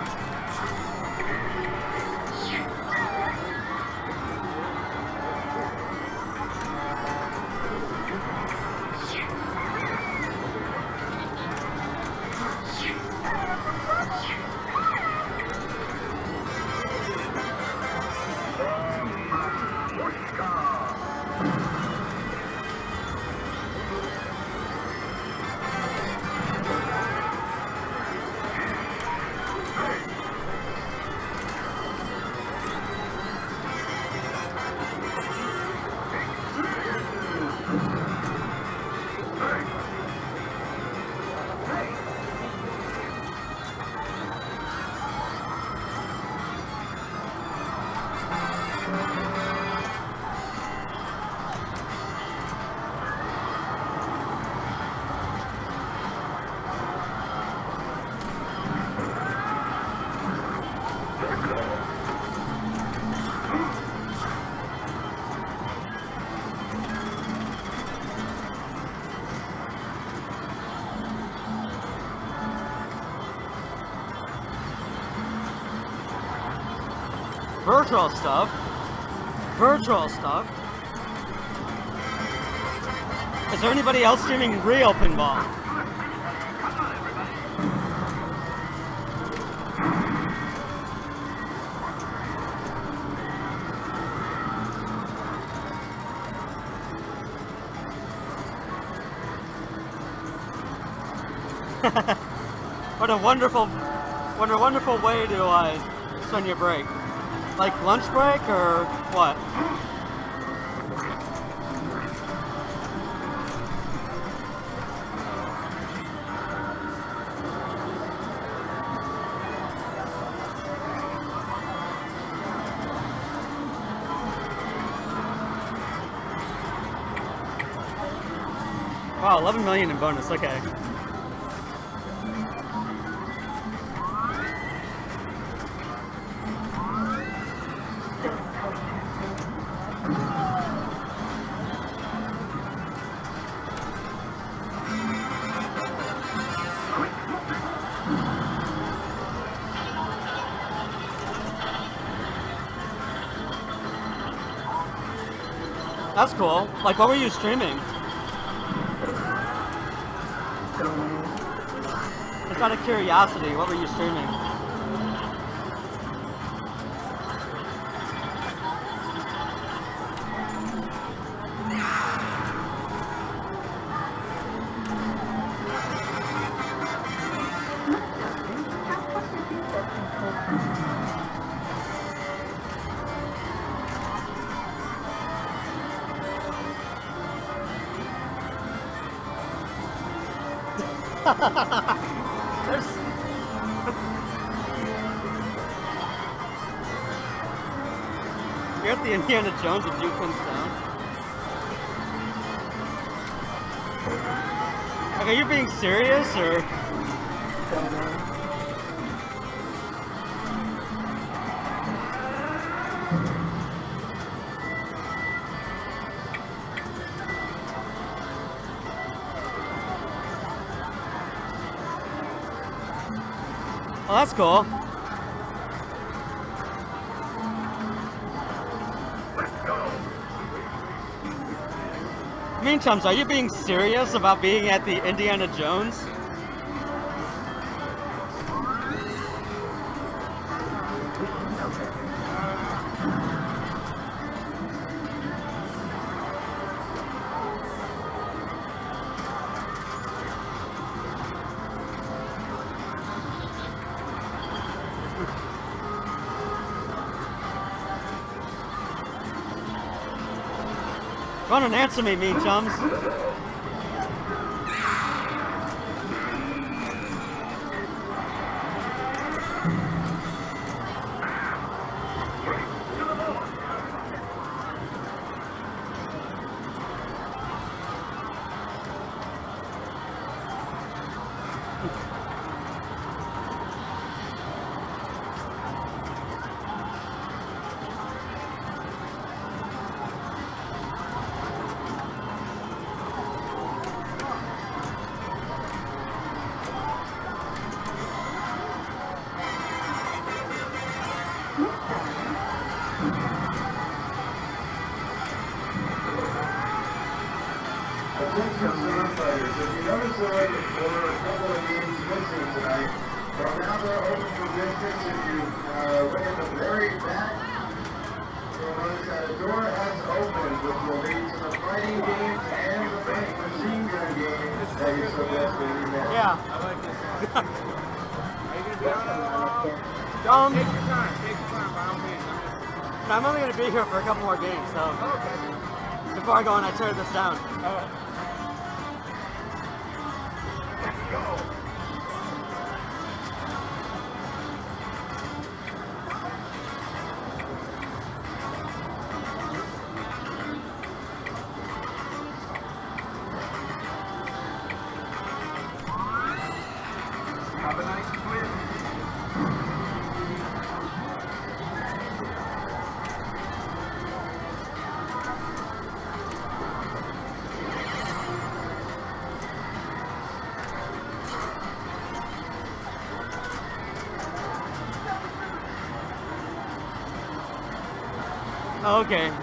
Virtual stuff. Virtual stuff. Is there anybody else streaming real pinball? What a wonderful, what a wonderful way to uh, spend your break. Like lunch break or what? Wow, eleven million in bonus, okay. That's cool. Like, what were you streaming? Just out of curiosity, what were you streaming? There's... You're at the Indiana Jones of Duke comes down. Like, are you being serious, or? Oh, that's cool. Mean Chums, are you being serious about being at the Indiana Jones? Run and answer me, Mean Chums. Attention Starfighters, if you notice there were a couple of games missing tonight, well now they're open for business. If you uh, look at the very back, you'll notice that a door has opened, which will lead to the fighting games and the bank machine gun game that you so desperately missed. Yeah. I like this. Are you going to be on it all? Um, Take your time. Take your time, by all means. I'm only going to be here for a couple more games, so Oh, okay. before I go and I tear this down. Oh. Have a nice swim. Oh, okay.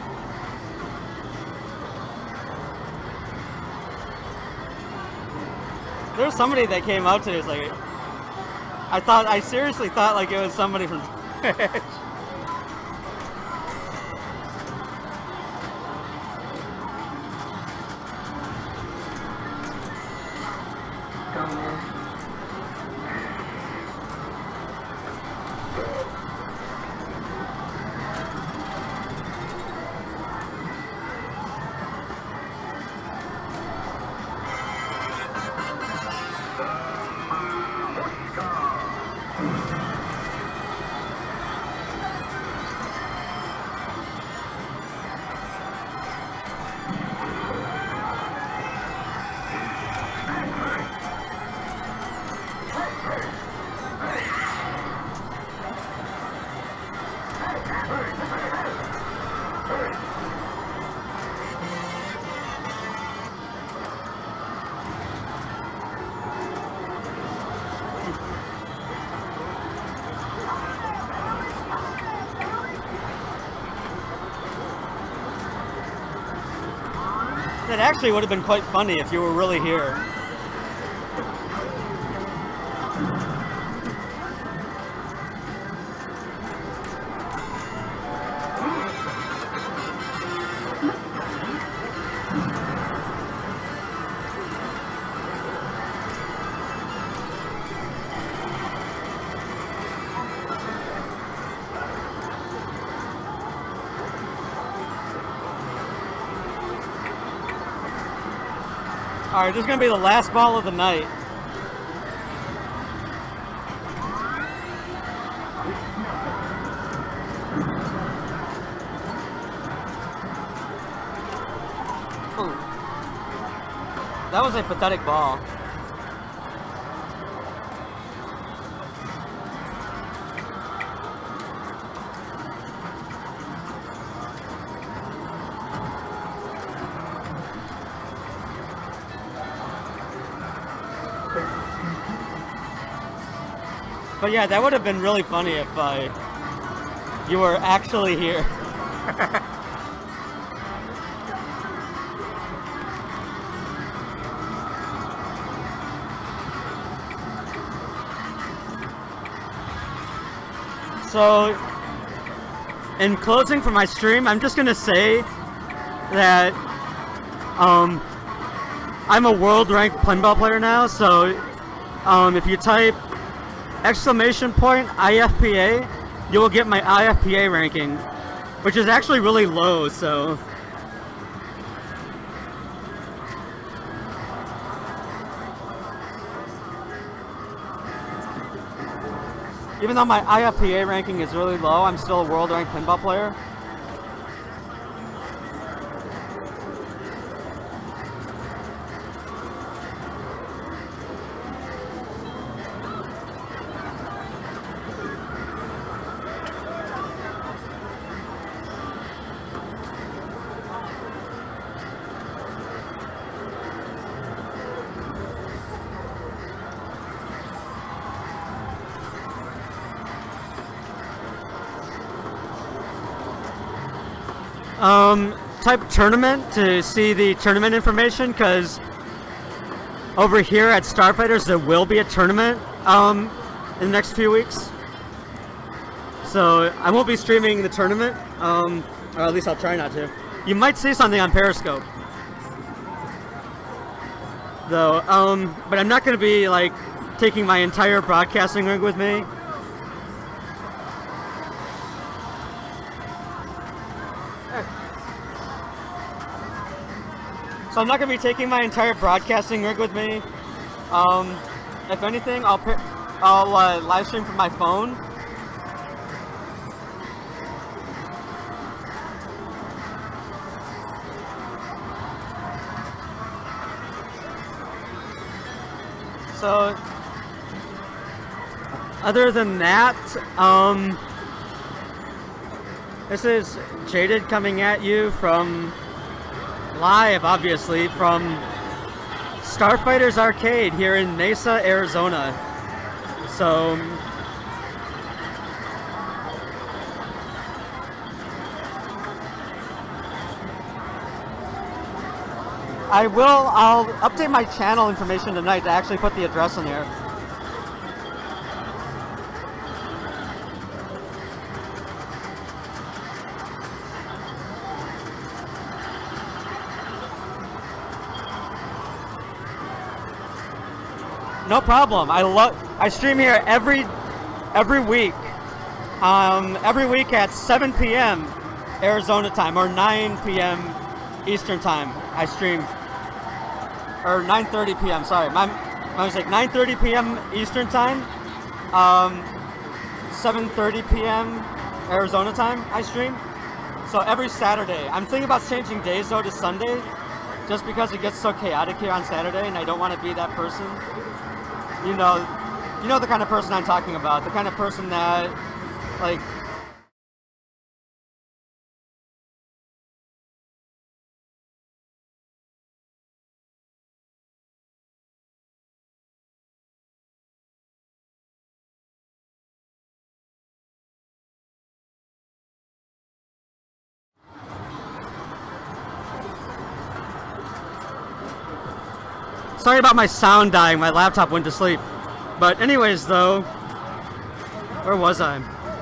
There's somebody that came out today. It's like, I thought, I seriously thought like it was somebody from Twitch. Come in. That actually would have been quite funny if you were really here. Alright, this is going to be the last ball of the night. Ooh. That was a pathetic ball. But yeah, that would have been really funny if uh, you were actually here. So, in closing for my stream, I'm just gonna say that um, I'm a world ranked pinball player now. So, um, if you type exclamation point I F P A, you will get my I F P A ranking, which is actually really low, so even though my I F P A ranking is really low, I'm still a world ranked pinball player. Um, type tournament to see the tournament information, because over here at Starfighters there will be a tournament um, in the next few weeks. So I won't be streaming the tournament, um, or at least I'll try not to. You might see something on Periscope, though. Um, but I'm not going to be like taking my entire broadcasting rig with me. So I'm not going to be taking my entire broadcasting rig with me. Um, if anything, I'll I'll uh, live stream from my phone. So, other than that, um, this is Jaded coming at you from live, obviously, from Starfighters Arcade here in Mesa, Arizona. So, I will, I'll update my channel information tonight to actually put the address in there. No problem. I love, I stream here every, every week. Um, every week at seven P M Arizona time, or nine P M Eastern time, I stream. Or nine thirty P M sorry, my, my mistake, nine thirty P M Eastern time, um, seven thirty P M Arizona time, I stream. So every Saturday. I'm thinking about changing days though to Sunday, just because it gets so chaotic here on Saturday, and I don't want to be that person. You know, you know the kind of person I'm talking about, the kind of person that, like, sorry about my sound dying, my laptop went to sleep. But anyways though, where was I? I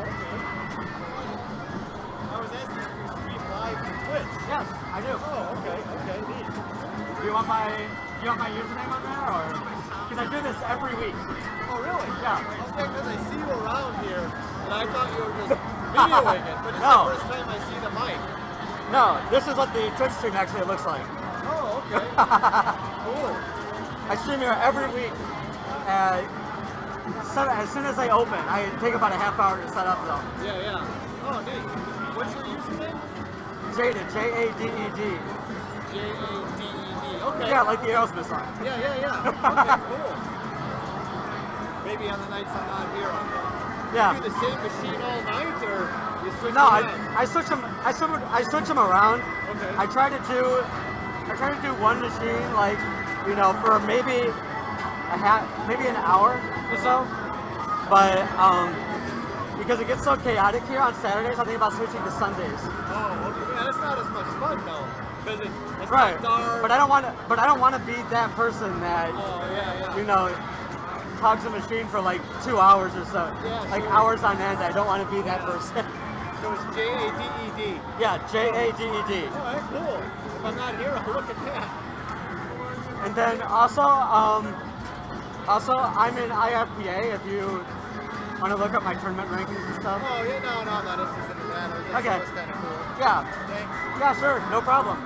was asking if you stream live on Twitch. Yes, I do. Oh, okay, okay, neat. Do you want my, do you want my username on there, or? Because I do this every week. Oh, really? Yeah. Okay, because I see you around here, and I thought you were just videoing it, but it's No. the first time I see the mic. No, this is what the Twitch stream actually looks like. Oh, okay. Cool. I stream here every week. Uh, seven, as soon as I open, I take about a half hour to set up though. Yeah, yeah. Oh, neat. What's your username? Jaded, J A D E D. J A D E D. Okay. Yeah, like the Aerosmith song. Yeah, yeah, yeah. Okay, cool. Maybe on the nights I'm not here, I'll go. Yeah. You do the same machine all night, or you switch No, I, around? I switch them. I switch, I switch them around. Okay. I try to do, I try to do one machine like, you know, for maybe a half, maybe an hour or so. But um, because it gets so chaotic here on Saturdays, I think about switching to Sundays. Oh, okay. Yeah, that's not as much fun though, because it, it's Right. not dark. But I don't want to. But I don't want to be that person that, Oh, yeah, yeah. you know, hogs a machine for like two hours or so, Yeah, like sure. hours on end. I don't want to be that person. So it's J A D E D. Yeah, J A D E D. All right, cool. If I'm not here, I'll look at that. And then also, um, also I'm in I F P A if you want to look up my tournament rankings and stuff. Oh, yeah, no, no, I'm not interested in that. I was just Okay. It's kind of cool. Yeah, Thanks. yeah, sure, no problem.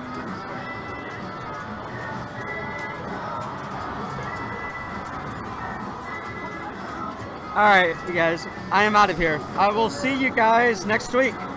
All right, you guys, I am out of here. I will see you guys next week.